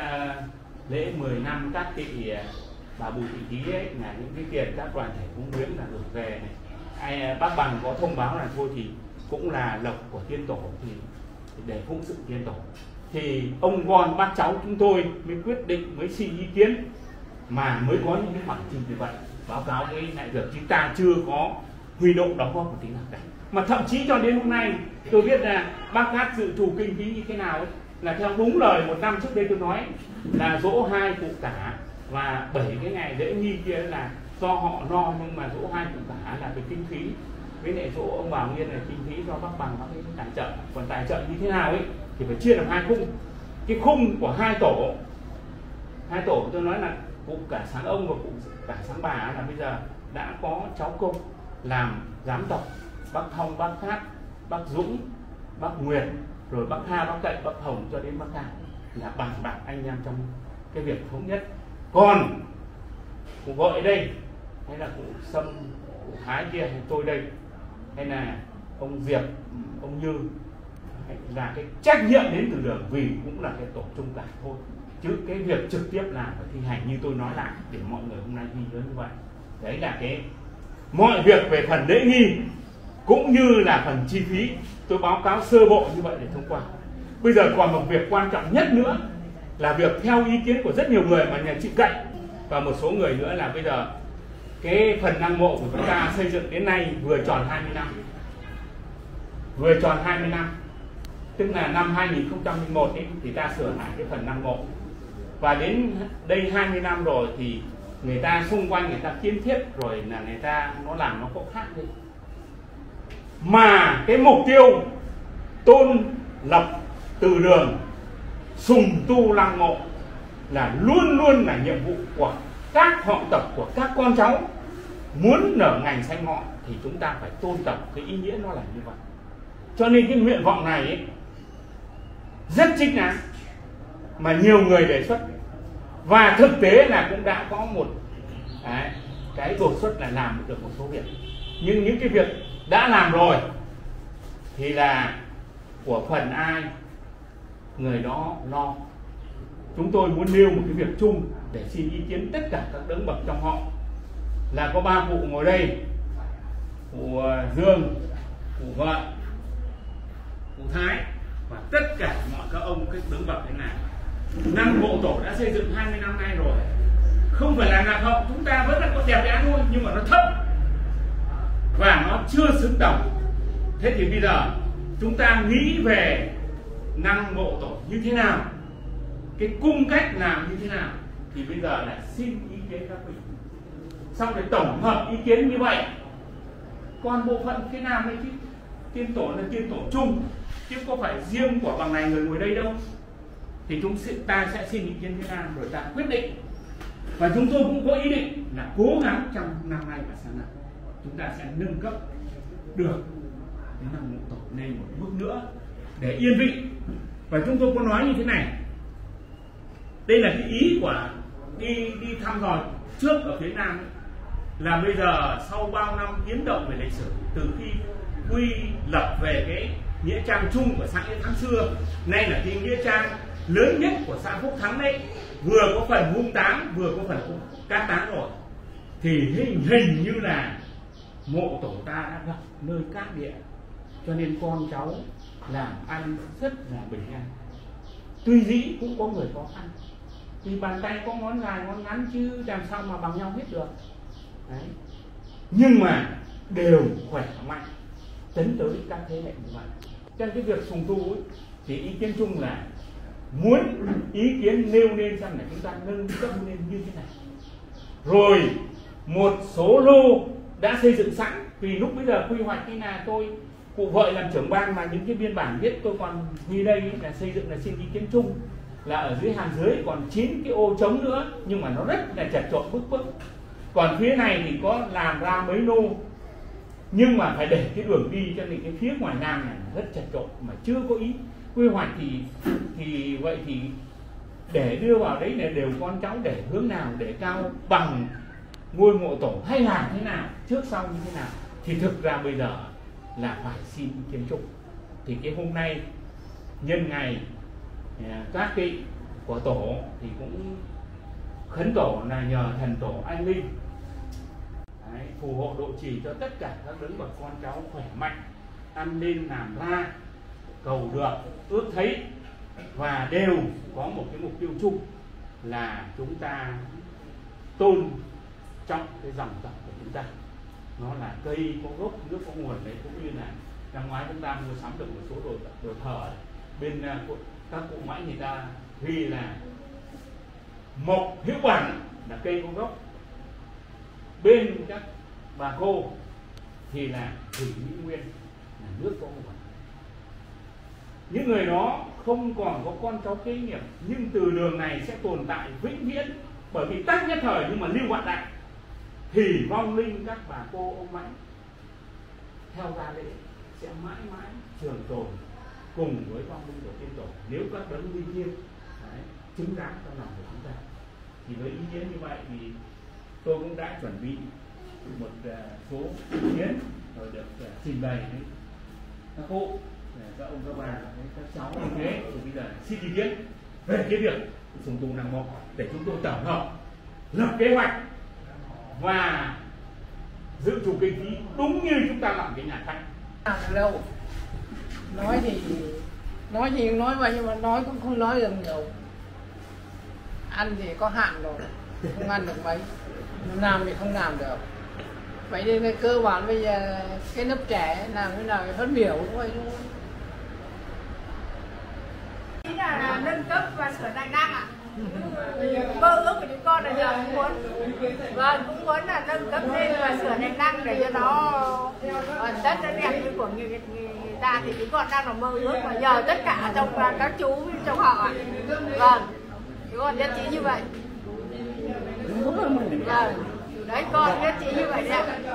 lễ 10 năm các thị bà Bùi Thị Ký ấy, là những cái tiền các đoàn thể cúng viếng là gửi về này. Bác Bằng có thông báo là thôi thì cũng là lộc của tiên tổ, thì để phụng sự tiên tổ thì ông con bác cháu chúng tôi mới quyết định, mới xin ý kiến mà mới có những cái khoản chi như vậy. Báo cáo với lại được chúng ta chưa có huy động đóng góp một tí nào cả, mà thậm chí cho đến hôm nay tôi biết là bác Cát dự trù kinh phí như thế nào ấy, là theo đúng lời một năm trước đây tôi nói là dỗ 2 cụ Cả và 7 cái ngày lễ nghi kia là do họ lo, nhưng mà dỗ 2 cụ Cả là về kinh phí, với lại dỗ ông bà Nguyên là kinh phí do bác Bằng bác ấy tài trợ. Còn tài trợ như thế nào ấy thì phải chia làm 2 khung. Cái khung của 2 tổ tôi nói là cụ Cả Sáng ông và cụ Cả Sáng bà là bây giờ đã có cháu Công làm giám tộc, bác Thông, bác Khác, bác Dũng, bác Nguyệt, rồi bác Hà, bác Cậy, bác Hồng cho đến bác Hà là bàn bạc anh em trong cái việc thống nhất. Còn cụ Gọi đây hay là cụ Sâm, cụ Thái kia hay tôi đây hay là ông Diệp, ông Như là cái trách nhiệm đến từ đường, vì cũng là cái tổ chung cả thôi, chứ cái việc trực tiếp làm và thi hành như tôi nói lại để mọi người hôm nay ghi nhớ như vậy. Đấy là cái mọi việc về phần lễ nghi cũng như là phần chi phí tôi báo cáo sơ bộ như vậy để thông qua. Bây giờ còn một việc quan trọng nhất nữa là việc theo ý kiến của rất nhiều người mà nhà chị Cậy và một số người nữa là bây giờ cái phần lăng mộ của chúng ta xây dựng đến nay vừa tròn 20 năm. Vừa tròn 20 năm. Tức là năm 2001 ấy, thì ta sửa lại cái phần lăng mộ. Và đến đây 20 năm rồi thì người ta xung quanh người ta kiến thiết rồi là người ta nó làm nó cũng khác đi. Mà cái mục tiêu tôn lập từ đường, sùng tu lăng mộ là luôn luôn là nhiệm vụ của các họ tộc, của các con cháu. Muốn nở ngành xanh ngọn thì chúng ta phải tôn tập, cái ý nghĩa nó là như vậy. Cho nên cái nguyện vọng này ấy, rất chính đáng mà nhiều người đề xuất, và thực tế là cũng đã có một cái đột xuất là làm được một số việc. Nhưng những cái việc đã làm rồi thì là của phần ai người đó lo. Chúng tôi muốn nêu một cái việc chung để xin ý kiến tất cả các đấng bậc trong họ, là có 3 cụ ngồi đây: cụ Dương, cụ Vợ, cụ Thái và tất cả mọi các ông các đấng bậc thế nào. Lăng mộ tổ đã xây dựng 20 năm nay rồi, không phải là lạc hậu, chúng ta vẫn là có đẹp đẽ thôi, nhưng mà nó thấp và nó chưa xứng tầm. Thế thì bây giờ chúng ta nghĩ về lăng mộ tổ như thế nào, cái cung cách làm như thế nào, thì bây giờ là xin ý kiến các vị. Xong rồi tổng hợp ý kiến như vậy, còn bộ phận cái nào đấy chứ tiên tổ là tiên tổ chung, chứ có phải riêng của bằng này người ngồi đây đâu. Thì ta sẽ xin ý kiến thế nào rồi ta quyết định. Và chúng tôi cũng có ý định là cố gắng trong năm nay và sang năm chúng ta sẽ nâng cấp được cái lăng mộ tổ lên một bước nữa để yên vị. Và chúng tôi có nói như thế này, đây là cái ý của đi thăm dò trước ở phía Nam ấy, là bây giờ sau bao năm biến động về lịch sử, từ khi quy lập về cái nghĩa trang chung của xã Nghĩa Thắng xưa, nay là cái nghĩa trang lớn nhất của xã Phúc Thắng đấy, vừa có phần hung táng vừa có phần cát táng rồi, thì hình như là mộ tổ ta đã gặp nơi cát địa, cho nên con cháu làm ăn rất là bình an. Tuy dĩ cũng có người khó khăn, thì bàn tay có ngón dài ngón ngắn chứ làm sao mà bằng nhau hết được. Đấy. Nhưng mà đều khỏe mạnh tấn tới các thế hệ như vậy. Trong cái việc sùng tu ấy, thì ý kiến chung là muốn ý kiến nêu lên xem là chúng ta nâng cấp lên như thế này. Rồi một số lô đã xây dựng sẵn, vì lúc bây giờ quy hoạch như là cụ Vợ làm trưởng ban mà những cái biên bản viết tôi còn ghi đây là xây dựng là xin ý kiến chung, là ở dưới hàm dưới còn 9 cái ô trống nữa, nhưng mà nó rất là chật chội bức. Còn phía này thì có làm ra mấy lô, nhưng mà phải để cái đường đi, cho nên cái phía ngoài Nam này rất chật chội mà chưa có ý quy hoạch. Thì vậy thì để đưa vào đấy là đều con cháu để hướng nào để cao bằng ngôi mộ tổ hay làm thế nào, trước sau như thế nào, thì thực ra bây giờ là phải xin ý kiến chung. Thì cái hôm nay nhân ngày các vị của tổ thì cũng khấn tổ là nhờ thần tổ anh linh phù hộ độ trì cho tất cả các đấng bậc con cháu khỏe mạnh, ăn nên làm ra, cầu được, ước thấy, và đều có một cái mục tiêu chung là chúng ta tôn trọng cái dòng tộc của chúng ta. Nó là cây có gốc, nước có nguồn đấy, cũng như là năm ngoái chúng ta mua sắm được một số đồ thờ bên các cụ mãi người ta ghi là mộc hữu bản là cây có gốc, bên các bà cô thì là thủy mỹ nguyên là nước có nguồn. Những người đó không còn có con cháu kế nghiệp, nhưng từ đường này sẽ tồn tại vĩnh viễn, bởi vì tắc nhất thời nhưng mà lưu vạn đại. Thì vong linh các bà cô ông mãnh theo gia lễ sẽ mãi mãi trường tồn cùng với vong linh của tiên tổ, nếu các đấng linh thiêng chứng giám trong lòng của chúng ta. Thì với ý nghĩa như vậy thì tôi cũng đã chuẩn bị một số ý kiến rồi được trình bày với các cụ, các ông các bà, các cháu như thế. Thì bây giờ xin ý kiến về cái việc sùng tu lăng mộ để chúng tôi tổng hợp, lập kế hoạch và dự trù kinh phí đúng như chúng ta làm cái nhà khách. Đâu nói thì nói vậy, nhưng mà nói cũng không nói được nhiều. Ăn thì có hạn rồi, không ăn được mấy, làm thì không làm được. Vậy nên cái cơ bản bây giờ cái lớp trẻ làm thế nào phát biểu thôi. Ý là nâng cấp và sửa lại năng ạ. Mơ ước của chúng con là giờ cũng muốn, vâng, cũng muốn là nâng cấp lên và sửa lại năng để cho nó đất nó đẹp như của người ta. Thì chúng con đang là mơ ước và nhờ tất cả trong các chú trong họ ạ. Vâng, chúng con nhất trí như vậy. Vâng, đấy, con nhất trí như vậy đấy ạ.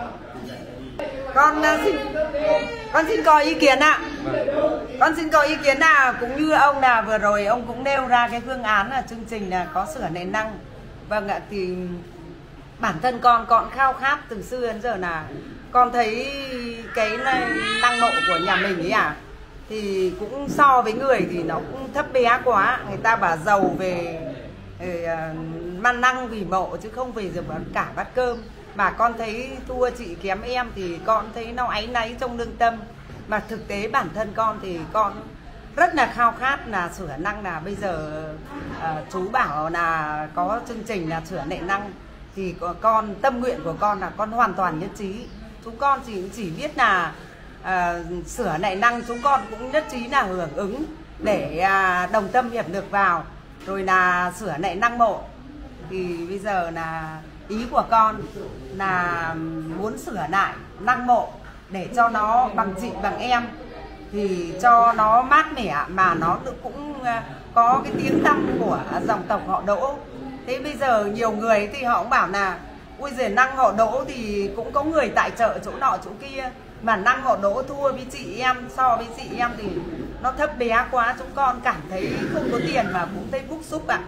Con xin có ý kiến ạ. Con xin có ý kiến là cũng như ông là vừa rồi ông cũng nêu ra cái phương án là chương trình là có sửa nền năng. Vâng ạ, thì bản thân con khao khát từ xưa đến giờ là con thấy cái năng mộ của nhà mình ấy thì cũng so với người thì nó cũng thấp bé quá. Người ta bảo giàu về man năng vì mộ chứ không về được cả bát cơm. Mà con thấy thua chị kém em thì con thấy nó áy náy trong lương tâm. Mà thực tế bản thân con thì con rất là khao khát là sửa năng. Là bây giờ chú bảo là có chương trình là sửa nệ năng thì con tâm nguyện của con là con hoàn toàn nhất trí. Chúng con chỉ biết là sửa nệ năng, chúng con cũng nhất trí là hưởng ứng để đồng tâm hiệp lực vào rồi là sửa nệ năng mộ. Thì bây giờ là ý của con là muốn sửa lại năng mộ để cho nó bằng chị bằng em, thì cho nó mát mẻ mà nó cũng có cái tiếng tăm của dòng tộc họ Đỗ. Thế bây giờ nhiều người thì họ cũng bảo là ui giời, năng họ Đỗ thì cũng có người tài trợ chỗ nọ chỗ kia, mà năng họ Đỗ thua với chị em, so với chị em thì nó thấp bé quá. Chúng con cảm thấy không có tiền mà cũng thấy bức xúc ạ.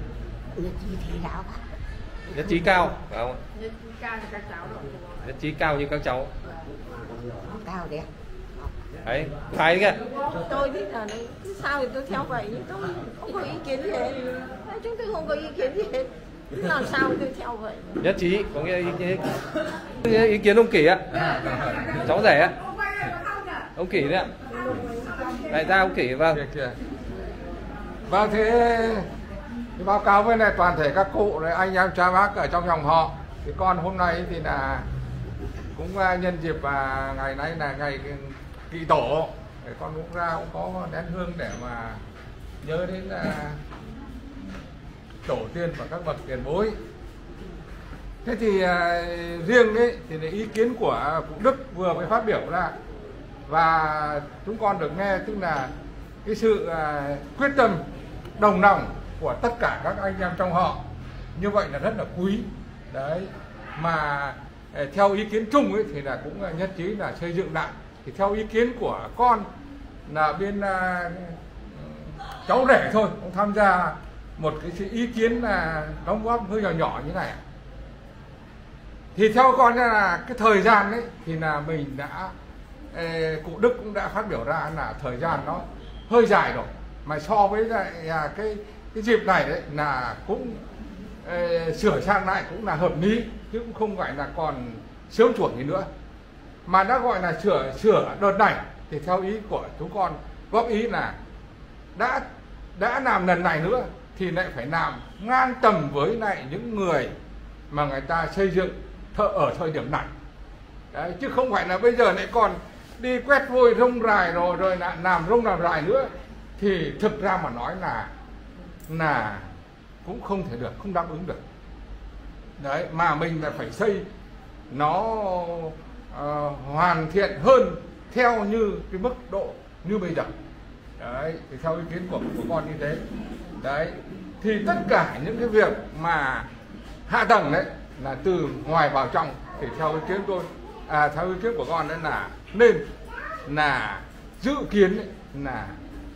Nhất trí cao, phải không? Nhất trí cao như các cháu rồi. Nhất trí cao như các cháu. Cao đấy. Đấy, phải kìa. Tôi biết là sao thì tôi theo vậy, nhưng tôi không có ý kiến gì hết. Chúng tôi không có ý kiến gì hết. Làm sao tôi theo vậy? Nhất trí, có nghĩa ý kiến ông Kỷ ạ. Cháu rể ạ. Ông Kỷ đấy ạ. Đại gia ông Kỷ, vâng. Vâng, thế báo cáo với này toàn thể các cụ này, anh em cha bác ở trong dòng họ. Thì con hôm nay thì là cũng nhân dịp ngày nay là ngày kỵ tổ, để con cũng ra cũng có nén hương để mà nhớ đến tổ tiên và các bậc tiền bối. Thế thì riêng đấy thì là ý kiến của cụ Đức vừa mới phát biểu ra, và chúng con được nghe tức là cái sự quyết tâm đồng lòng của tất cả các anh em trong họ, như vậy là rất là quý đấy. Mà theo ý kiến chung ấy thì là cũng nhất trí là xây dựng lại. Thì theo ý kiến của con là bên cháu rể thôi cũng tham gia một cái ý kiến là đóng góp hơi nhỏ nhỏ như này. Thì theo con là cái thời gian ấy thì là mình đã cụ Đức cũng đã phát biểu ra là thời gian nó hơi dài rồi, mà so với lại cái dịp này đấy là cũng sửa sang lại cũng là hợp lý, chứ cũng không phải là còn sớm chuột gì nữa. Mà đã gọi là sửa đợt này thì theo ý của chúng con góp ý là đã làm lần này nữa thì lại phải làm ngang tầm với lại những người mà người ta xây dựng ở thời điểm này đấy, chứ không phải là bây giờ lại còn đi quét vôi rông rài rồi lại làm rông làm rài nữa. Thì thực ra mà nói là cũng không thể được, không đáp ứng được đấy. Mà mình là phải xây nó hoàn thiện hơn theo như cái mức độ như bây giờ đấy. Thì theo ý kiến của con như thế đấy, thì tất cả những cái việc mà hạ tầng đấy là từ ngoài vào trong, thì theo ý kiến tôi theo ý kiến của con đấy là nên là dự kiến đấy, là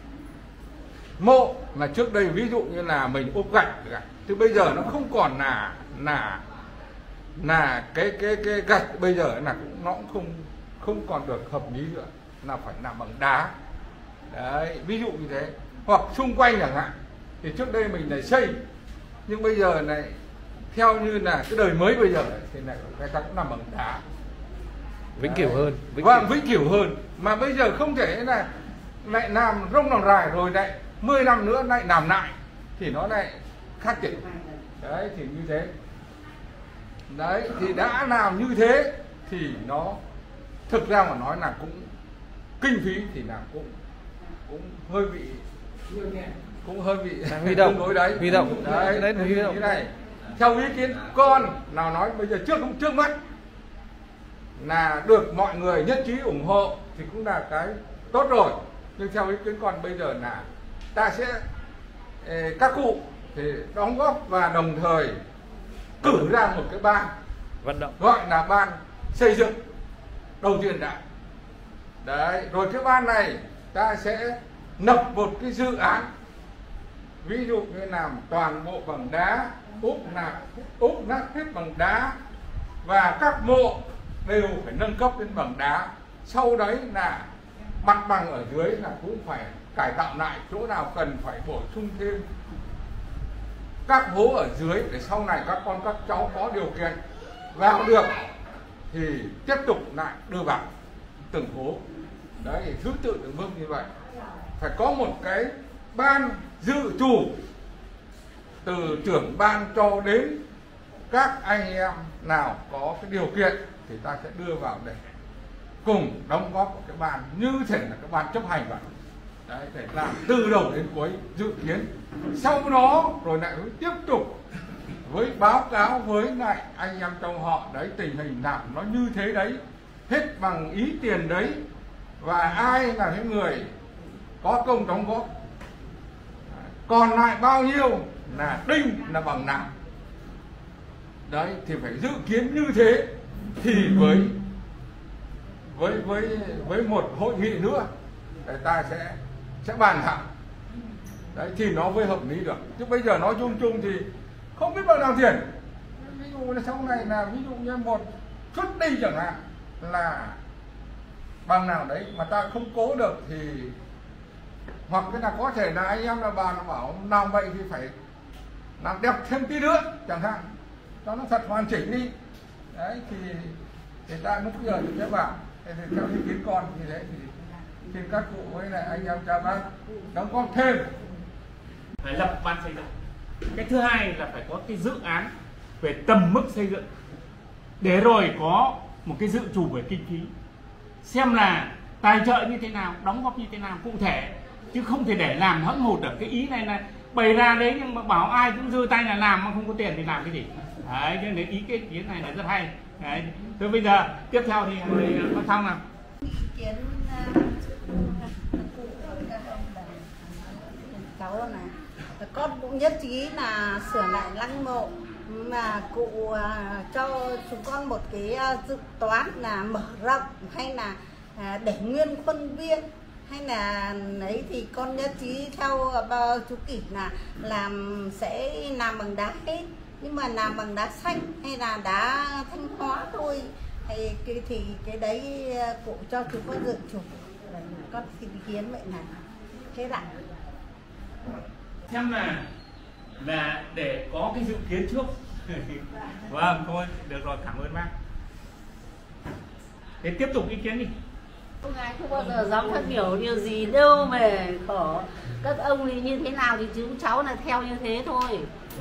mộ là trước đây ví dụ như là mình ốp gạch thì bây giờ nó không còn là cái gạch bây giờ là nó cũng không còn được hợp lý nữa, là phải làm bằng đá. Đấy, ví dụ như thế. Hoặc xung quanh chẳng hạn, thì trước đây mình lại xây, nhưng bây giờ này theo như là cái đời mới bây giờ thì lại người ta cũng làm bằng đá. Vĩnh cửu hơn. Vĩnh cửu hơn. Mà bây giờ không thể là lại làm rông làm rải rồi lại 10 năm nữa lại làm lại thì nó lại khác biệt. Đấy thì như thế. Đấy thì đã làm như thế thì nó thực ra mà nói là cũng kinh phí thì là cũng hơi bị huy động đối đấy. Huy động. Đấy huy động. Như này. Theo ý kiến con nào nói bây giờ trước mắt là được mọi người nhất trí ủng hộ thì cũng là cái tốt rồi, nhưng theo ý kiến con bây giờ là ta sẽ các cụ thì đóng góp và đồng thời cử ra một cái ban vận động, gọi là ban xây dựng đầu tiên đã. Đấy, rồi cái ban này ta sẽ lập một cái dự án, ví dụ như làm toàn bộ bằng đá, úp nát hết bằng đá, và các mộ đều phải nâng cấp đến bằng đá. Sau đấy là mặt bằng ở dưới là cũng phải cải tạo lại, chỗ nào cần phải bổ sung thêm các hố ở dưới để sau này các con các cháu có điều kiện vào được thì tiếp tục lại đưa vào từng hố. Đấy, thứ tự từng bước như vậy. Phải có một cái ban dự chủ, từ trưởng ban cho đến các anh em nào có cái điều kiện thì ta sẽ đưa vào để cùng đóng góp vào cái ban như thể là cái ban chấp hành vậy. Đấy, để làm từ đầu đến cuối dự kiến. Sau đó rồi lại tiếp tục với báo cáo với lại anh em trong họ, đấy tình hình làm nó như thế đấy, hết bằng ý tiền đấy, và ai là những người có công đóng góp, còn lại bao nhiêu là đinh là bằng nào. Đấy thì phải dự kiến như thế thì với một hội nghị nữa để ta sẽ bàn thảo. Đấy thì nó mới hợp lý được, chứ bây giờ nói chung chung thì không biết bao nào tiền. Ví dụ là sau này là ví dụ như một chút đi chẳng hạn là bằng nào đấy mà ta không cố được thì hoặc cái là có thể là anh em là bà nó bảo làm vậy thì phải làm đẹp thêm tí nữa chẳng hạn, cho nó thật hoàn chỉnh đi. Đấy thì ta lúc giờ thì sẽ bảo thì theo ý kiến con như thế thì xin các cụ với lại anh em cha bác đóng góp thêm. Phải lập ban xây dựng. Cái thứ hai là phải có cái dự án về tầm mức xây dựng, để rồi có một cái dự trù về kinh phí, xem là tài trợ như thế nào, đóng góp như thế nào cụ thể, chứ không thể để làm hẫng hụt ở cái ý này là bày ra đấy nhưng mà bảo ai cũng giơ tay là làm mà không có tiền thì làm cái gì. Đấy, cho nên ý kiến này là rất hay. Đấy. Thôi bây giờ tiếp theo thì con Phong nào. Ý kiến cháu này, con cũng nhất trí là sửa lại lăng mộ, mà cụ cho chúng con một cái dự toán là mở rộng hay là để nguyên khuôn viên hay là ấy, thì con nhất trí theo chú Kỷ là sẽ làm bằng đá hết, nhưng mà làm bằng đá xanh hay là đá Thanh Hóa thôi, hay thì cái đấy cụ cho chúng con dự chủ. Con xin ý kiến vậy này. Thế lại xem là để có cái dự kiến trước. Vâng, thôi được rồi, cảm ơn bác. Thế tiếp tục ý kiến đi. Ông ấy không bao giờ dám phát biểu điều gì đâu về khổ các ông thì như thế nào thì chúng cháu là theo như thế thôi.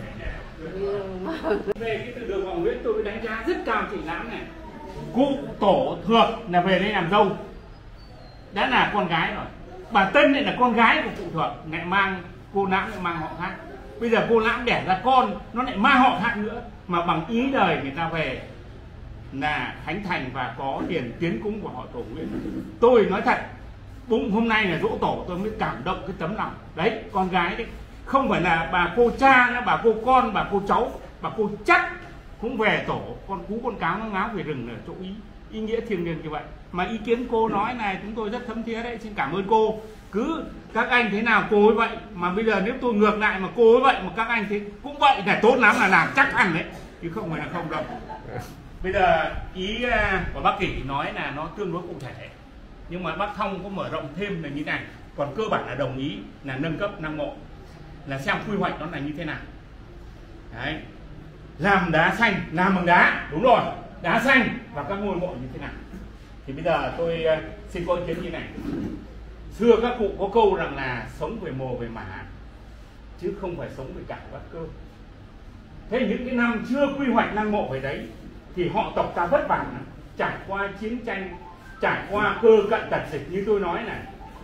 Về cái từ đường Hoàng Nguyễn tôi đánh giá rất cao chị Lãm này. Cụ tổ Thược là về đây làm dâu, đã là con gái rồi. Bà Tân lại là con gái của cụ Thược, lại mang cô Lãm lại mang họ khác. Bây giờ cô Lãm đẻ ra con nó lại mang họ khác nữa, mà bằng ý đời người ta về là khánh thành và có tiền tiến cúng của họ tổ Nguyễn. Tôi nói thật, bụng hôm nay là giỗ tổ tôi mới cảm động cái tấm lòng đấy, con gái đấy, không phải là bà cô cha nữa, bà cô con, bà cô cháu, bà cô chắc cũng về tổ, con cú con cáo nó ngáo về rừng ở chỗ ý nghĩa thiêng liêng như vậy. Mà ý kiến cô nói này chúng tôi rất thấm thía đấy, xin cảm ơn cô. Cứ các anh thế nào cô ấy vậy, mà bây giờ nếu tôi ngược lại mà cô ấy vậy mà các anh thế cũng vậy là tốt lắm, là làm chắc ăn đấy, chứ không phải là không đâu. Bây giờ ý của bác Kỷ nói là nó tương đối cụ thể, nhưng mà bác Thông có mở rộng thêm là như này. Còn cơ bản là đồng ý là nâng cấp năng mộ, là xem quy hoạch nó là như thế nào. Đấy, làm đá xanh, làm bằng đá, đúng rồi, đá xanh và các ngôi mộ như thế nào. Thì bây giờ tôi xin có ý kiến như này. Xưa các cụ có câu rằng là sống về mồ về mả, chứ không phải sống về cải bát cơm. Thế những cái năm chưa quy hoạch năng mộ về đấy thì họ tộc ta vất vả, trải qua chiến tranh, trải qua cơ cận tật dịch như tôi nói này,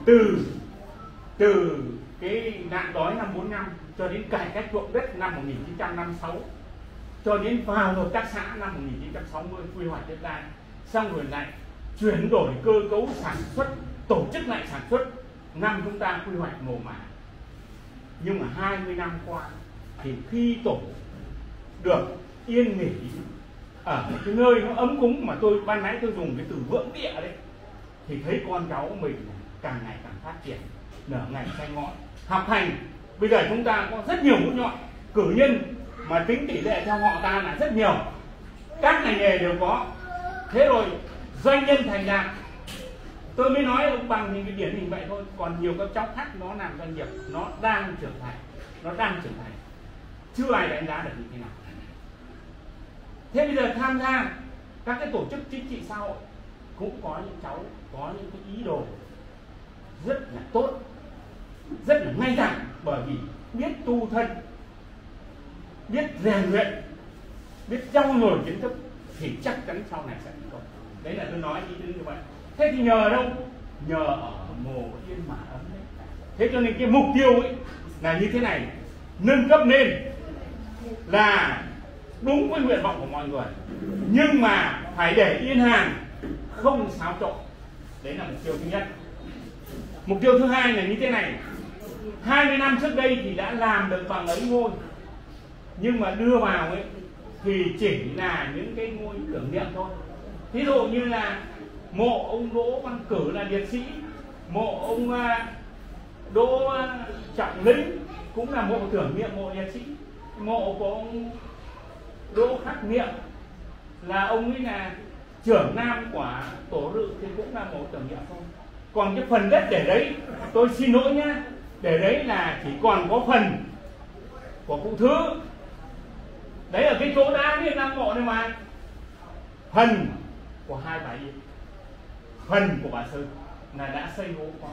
từ cái nạn đói năm 45 cho đến cải cách ruộng đất năm 1956, cho đến vào hợp tác xã năm 1960 quy hoạch đất đai, xong rồi lại chuyển đổi cơ cấu sản xuất, tổ chức lại sản xuất, năm chúng ta quy hoạch mồ mả. Nhưng mà 20 năm qua thì khi tổ được yên nghỉ ở một cái nơi nó ấm cúng, mà tôi ban nãy tôi dùng cái từ vượng địa đấy, thì thấy con cháu mình càng ngày càng phát triển, nở ngày xanh ngọn, học hành. Bây giờ chúng ta có rất nhiều mũi nhọn, cử nhân mà tính tỷ lệ theo họ ta là rất nhiều, các ngành nghề đều có. Thế rồi doanh nhân thành đạt, tôi mới nói ông bằng những cái điển hình vậy thôi. Còn nhiều các cháu khác nó làm doanh nghiệp, nó đang trưởng thành, chưa ai đánh giá được như thế nào. Thế bây giờ tham gia các cái tổ chức chính trị xã hội cũng có những cháu có những cái ý đồ rất là tốt, rất là ngay thẳng, bởi vì biết tu thân, biết rèn luyện, biết trau dồi kiến thức thì chắc chắn sau này sẽ thành công. Đấy là tôi nói ý tứ như vậy. Thế thì nhờ đâu? Nhờ ở mồ yên mả ấm đấy. Thế cho nên cái mục tiêu ấy là như thế này, nâng cấp lên là đúng với nguyện vọng của mọi người, nhưng mà phải để yên hàng, không xáo trộn. Đấy là mục tiêu thứ nhất. Mục tiêu thứ hai là như thế này. 20 năm trước đây thì đã làm được bằng ấy ngôi, nhưng mà đưa vào ấy thì chỉ là những cái ngôi tưởng niệm thôi. Ví dụ như là mộ ông Đỗ Văn Cử là liệt sĩ, mộ ông Đỗ Trọng Lĩnh cũng là mộ tưởng niệm, mộ liệt sĩ. Mộ của ông Đỗ Khắc Niệm là ông ấy là trưởng nam của tổ Rự thì cũng là mộ tưởng niệm thôi. Còn cái phần đất để đấy, tôi xin lỗi nhá, để đấy là chỉ còn có phần của cụ Thứ. Đấy ở cái chỗ đá liên nam mộ này mà. Phần của hai bà Yên, phần của bà Sơn là đã xây hố quá.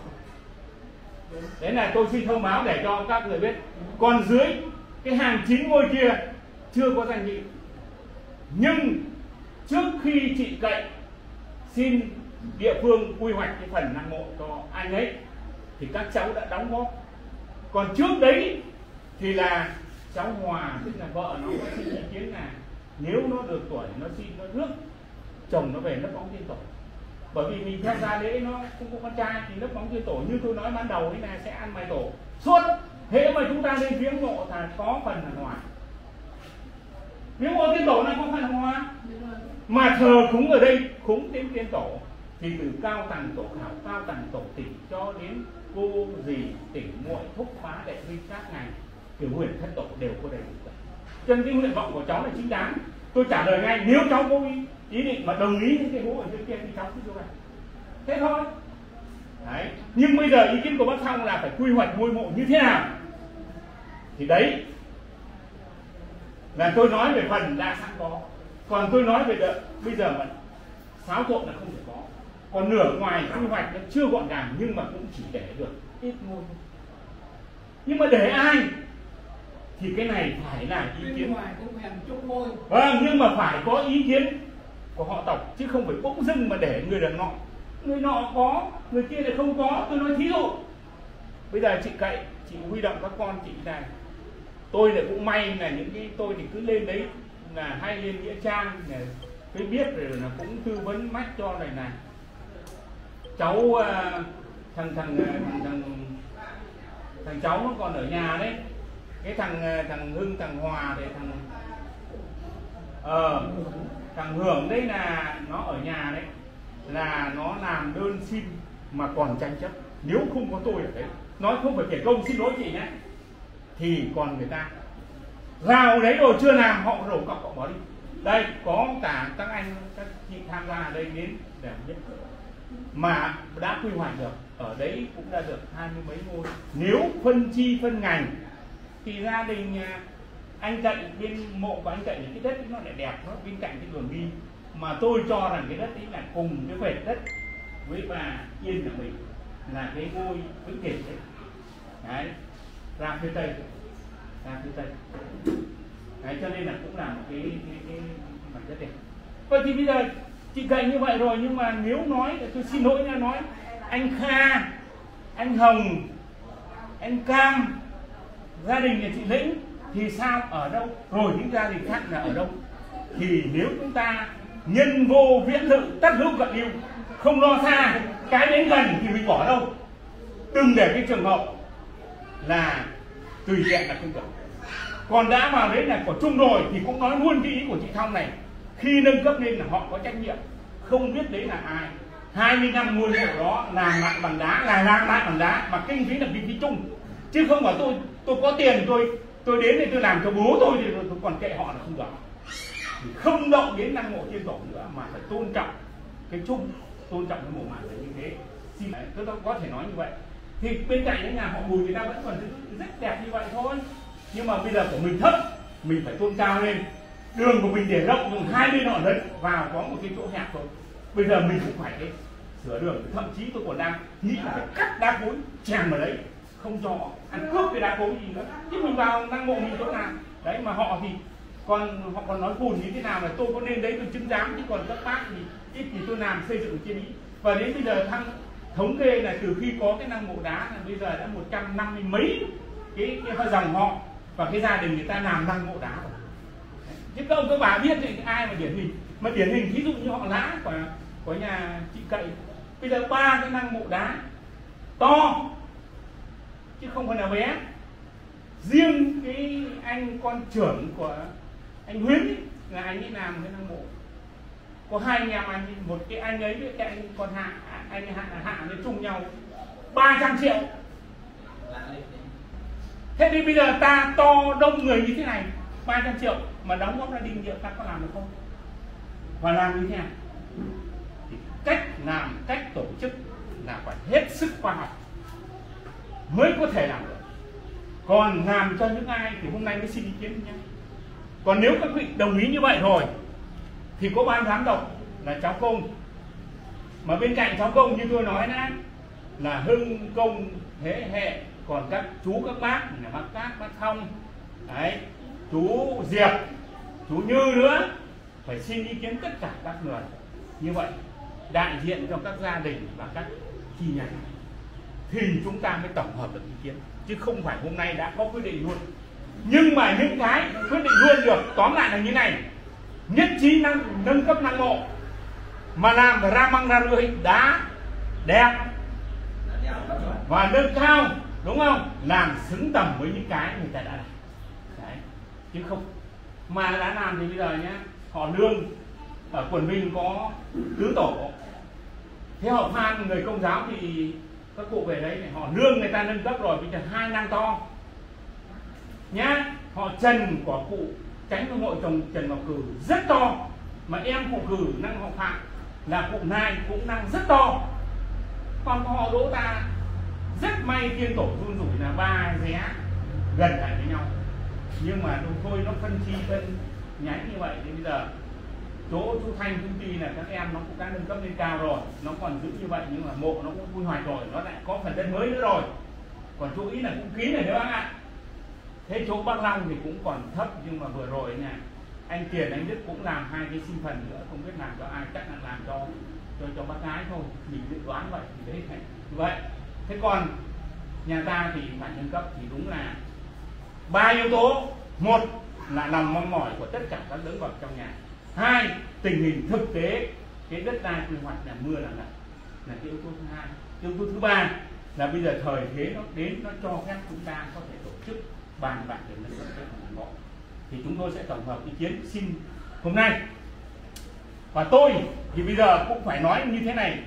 Đấy là tôi xin thông báo để cho các người biết. Còn dưới cái hàng 9 ngôi kia chưa có danh nghị. Nhưng trước khi chị Cậy xin địa phương quy hoạch cái phần năng mộ cho anh ấy thì các cháu đã đóng góp. Còn trước đấy thì là cháu Hòa, tức là vợ nó có xin ý kiến là nếu nó được tuổi nó xin nó rước chồng nó về nấp bóng tiên tổ. Bởi vì mình theo gia lễ nó không có con trai thì nấp bóng tiên tổ như tôi nói ban đầu ấy là sẽ ăn mày tổ suốt. Thế mà chúng ta lên viếng mộ là có phần là ngoài. Viếng mộ tiên tổ là có phần là ngoài. Mà thờ cúng ở đây cúng đến tiên tổ thì từ cao tầng tổ khảo, cao tầng tổ tỉnh cho đến cô dì tỉnh muội thúc phá đệ huynh các ngành kiểu huyền thất tổ đều có đầy đủ. Cho nên cái nguyện vọng của cháu là chính đáng. Tôi trả lời ngay, nếu cháu có ý định mà đồng ý những cái hố ở dưới kia thì cháu cứ vô này. Thế thôi. Đấy. Nhưng bây giờ ý kiến của bác Thông là phải quy hoạch ngôi mộ như thế nào. Thì đấy là tôi nói về phần đã sẵn có. Còn tôi nói về bây giờ mà xáo trộn là không thể có. Còn nửa ngoài quy hoạch nó chưa gọn gàng nhưng mà cũng chỉ để được ít ngôi. Nhưng mà để ai thì cái này phải là ý kiến. Vâng, nhưng mà phải có ý kiến của họ tộc chứ không phải bỗng dưng mà để người đàn nọ. Người nọ có, người kia lại không có. Tôi nói thí dụ bây giờ chị Cậy, chị huy động các con chị này. Tôi lại cũng may là những cái tôi thì cứ lên đấy là hay lên nghĩa trang để mới biết rồi là cũng tư vấn mách cho này này. Cháu thằng cháu nó còn ở nhà đấy. Cái thằng Hưng, thằng Hòa thì thằng Hưởng đấy là nó ở nhà đấy, là nó làm đơn xin mà còn tranh chấp. Nếu không có tôi ở đấy, nói không phải kể công, xin lỗi chị nhé, thì còn người ta vào đấy rồi chưa làm họ đổ cọc họ bỏ đi. Đây có cả các anh các chị tham gia ở đây đến để biết mà đã quy hoạch được, ở đấy cũng đã được 20 mấy ngôi. Nếu phân chi phân ngành thì gia đình anh Cậy, bên mộ của anh Cậy thì cái đất nó lại đẹp, nó bên cạnh cái đường đi, mà tôi cho rằng cái đất ấy là cùng cái vệt đất với bà Yên nhà mình là cái ngôi vĩnh kiệt đấy. Đấy, ra phía tây, đấy, cho nên là cũng là một cái mặt rất đẹp. Vậy thì bây giờ chị Cậy như vậy rồi, nhưng mà nếu nói, tôi xin lỗi nha, nói anh Kha, anh Hồng, anh Cam, gia đình nhà chị Lĩnh thì sao, ở đâu, rồi những gia đình khác là ở đâu? Thì nếu chúng ta nhân vô viễn thự tắc hữu cận lưu, không lo xa, cái đến gần thì mình bỏ đâu, đừng để cái trường hợp là tùy tiện là không được. Còn đã vào đấy là có chung rồi thì cũng nói luôn cái ý của chị Thông này, khi nâng cấp lên là họ có trách nhiệm, không biết đấy là ai. 20 năm ngôi mộ đó làm lại bằng đá, là làm lại bằng đá, mà kinh phí là kinh phí chung, chứ không phải tôi có tiền tôi đến đây tôi làm cho bố tôi thì tôi còn kệ họ là không được. Thì không động đến năng mộ tiên tổ nữa, mà phải tôn trọng cái chung, tôn trọng cái mộ mả là như thế. Xin tôi có thể nói như vậy. Thì bên cạnh những nhà họ Bùi người ta vẫn còn rất đẹp như vậy thôi, nhưng mà bây giờ của mình thấp, mình phải tôn cao lên. Đường của mình để rộng, dùng hai bên họ lấn vào có một cái chỗ hẹp thôi. Bây giờ mình cũng phải sửa đường, thậm chí tôi còn đang nghĩ là phải cắt đá cối chèn vào đấy, không cho họ ăn cướp cái đá cối gì nữa, chứ mình vào năng mộ mình chỗ nào đấy. Mà họ thì họ còn nói buồn như thế nào là tôi có nên đấy tôi chứng giám, chứ còn các bác thì ít thì tôi làm xây dựng trên ý. Và đến bây giờ thống kê là từ khi có cái năng mộ đá là bây giờ đã 150 mấy cái dòng họ và cái gia đình người ta làm năng mộ đá rồi. Chứ các ông các bà biết thì ai mà điển hình, mà điển hình ví dụ như họ Lã của nhà chị Cậy, bây giờ 3 cái năng mộ đá to chứ không phải là bé. Riêng cái anh con trưởng của anh Huyến ấy, là anh ấy làm cái năng mộ, có 2 anh em anh, một cái anh ấy với cái anh con anh Hạ nó chung nhau 300 triệu. Thế thì bây giờ ta to đông người như thế này, 300 triệu mà đóng góp ra đi liệu ta có làm được không? Và làm như thế nào? Thì cách làm, cách tổ chức là phải hết sức khoa học mới có thể làm được. Còn làm cho những ai thì hôm nay mới xin ý kiến nhé. Còn nếu các vị đồng ý như vậy rồi thì có ban giám đốc là cháu Công, mà bên cạnh cháu Công như tôi nói đã là Hưng Công thế hệ, còn các chú các bác là bác Cát, bác Thông đấy, chú Diệp, chú Như nữa, phải xin ý kiến tất cả các người như vậy, đại diện cho các gia đình và các chi nhánh, thì chúng ta mới tổng hợp được ý kiến, chứ không phải hôm nay đã có quyết định luôn. Nhưng mà những cái quyết định luôn được, tóm lại là như này: nhất trí nâng cấp năng mộ, mà làm và ra măng ra lưới đá đẹp và nâng cao, đúng không, làm xứng tầm với những cái người ta đã làm đấy, chứ không mà đã làm thì bây giờ nhé, họ Lương ở Quần Vinh có tứ tổ, thế họ Phan người Công giáo thì các cụ về đấy, họ Lương người ta nâng cấp rồi, bây giờ 2 năng to nhá. Họ Trần của cụ Tránh Vương Hội chồng Trần Ngọc Cử rất to, mà em cụ Cử năng họ Phạm là cụ Nai cũng năng rất to. Còn họ Đỗ ta rất may tiên tổ run rủi là 3 ré gần lại với nhau, nhưng mà thôi nó phân chi phân nhánh như vậy thì bây giờ chỗ chú Thanh công ty là các em nó cũng đã nâng cấp lên cao rồi, nó còn giữ như vậy, nhưng mà mộ nó cũng quy hoạch rồi, nó lại có phần đất mới nữa rồi. Còn chỗ ý là cũng kín này nữa bác ạ. Thế chỗ Bắc Long thì cũng còn thấp, nhưng mà vừa rồi nha, anh Tiền anh Đức cũng làm 2 cái sinh phần nữa, không biết làm cho ai, chắc là làm cho bác gái thôi, mình dự đoán vậy thì đấy phải như vậy. Thế còn nhà ta thì phải nâng cấp thì đúng là 3 yếu tố: một là lòng mong mỏi của tất cả các đấng bậc trong nhà; 2 tình hình thực tế cái đất đai quy hoạch là mưa là cái yếu tố thứ 2. Yếu tố thứ 3 là bây giờ thời thế nó đến, nó cho phép chúng ta có thể tổ chức bàn bạc để nâng cấp cái phòng mộ. Thì chúng tôi sẽ tổng hợp ý kiến xin hôm nay. Và tôi thì bây giờ cũng phải nói như thế này.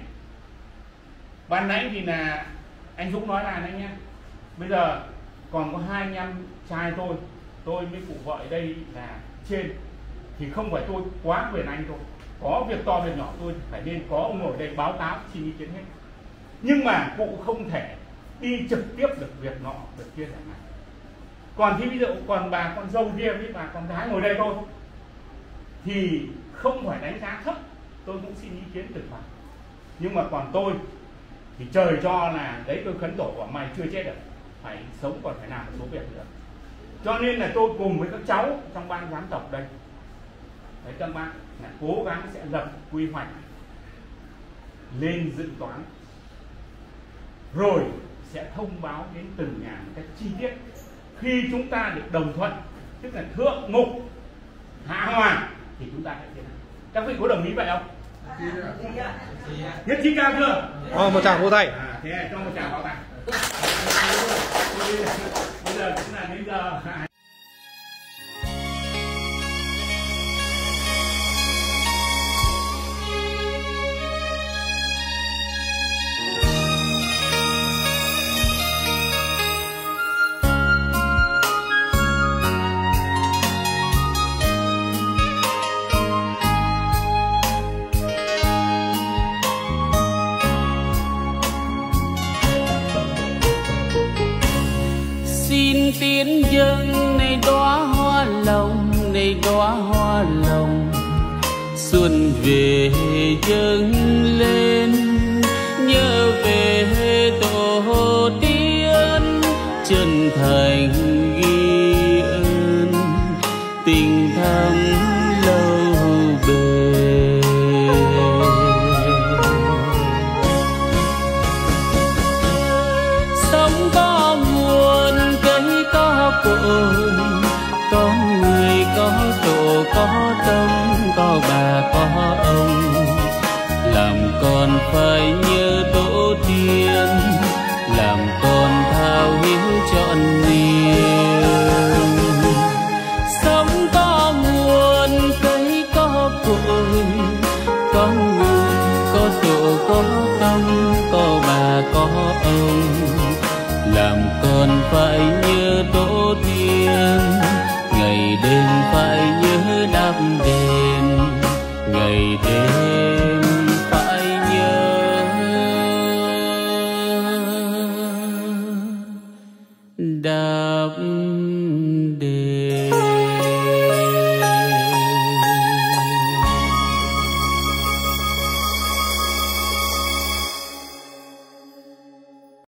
Ban nãy thì là anh Dũng nói là anh nhé, bây giờ còn có 2 anh em trai tôi với cụ vợ đây là trên, thì không phải tôi quá quyền anh thôi, có việc to việc nhỏ tôi phải nên có ông ngồi đây báo cáo xin ý kiến hết. Nhưng mà cụ không thể đi trực tiếp được việc nọ việc kia chẳng hạn. Còn thì ví dụ còn bà con dâu kia với bà con gái ngồi đây thôi thì không phải đánh giá thấp, tôi cũng xin ý kiến từ bà. Nhưng mà còn tôi thì trời cho là đấy, tôi khấn tổ của mày chưa chết được, phải sống còn phải làm một số việc nữa. Cho nên là tôi cùng với các cháu trong ban giám tộc đây, đấy, các bạn là cố gắng sẽ lập quy hoạch lên dự toán, rồi sẽ thông báo đến từng nhà một cách chi tiết. Khi chúng ta được đồng thuận, tức là thượng mục hạ hòa, thì chúng ta sẽ tiến hành. Các vị có đồng ý vậy không? Nhất trí cao chưa? Một tràng vỗ tay. Thế cho một tràng vỗ tay. Bây giờ cũng là đến giờ. Xin tiến dâng này đóa hoa lòng, này đóa hoa lòng, xuân về dâng lên, nhớ về tổ tiên, chân thành ghi ơn tình thắm lâu bền. Sống có nguồn cây có cội, có người có tổ có tâm, có bà có ông, làm con phải nhớ tổ tiên, làm con thao hiếu trọn niềm. Sống có nguồn cây có cội, có người có tổ có tâm, có bà có ông, làm con phải nhớ tổ tiên, ngày đêm phải nhớ đắp đền, ngày đêm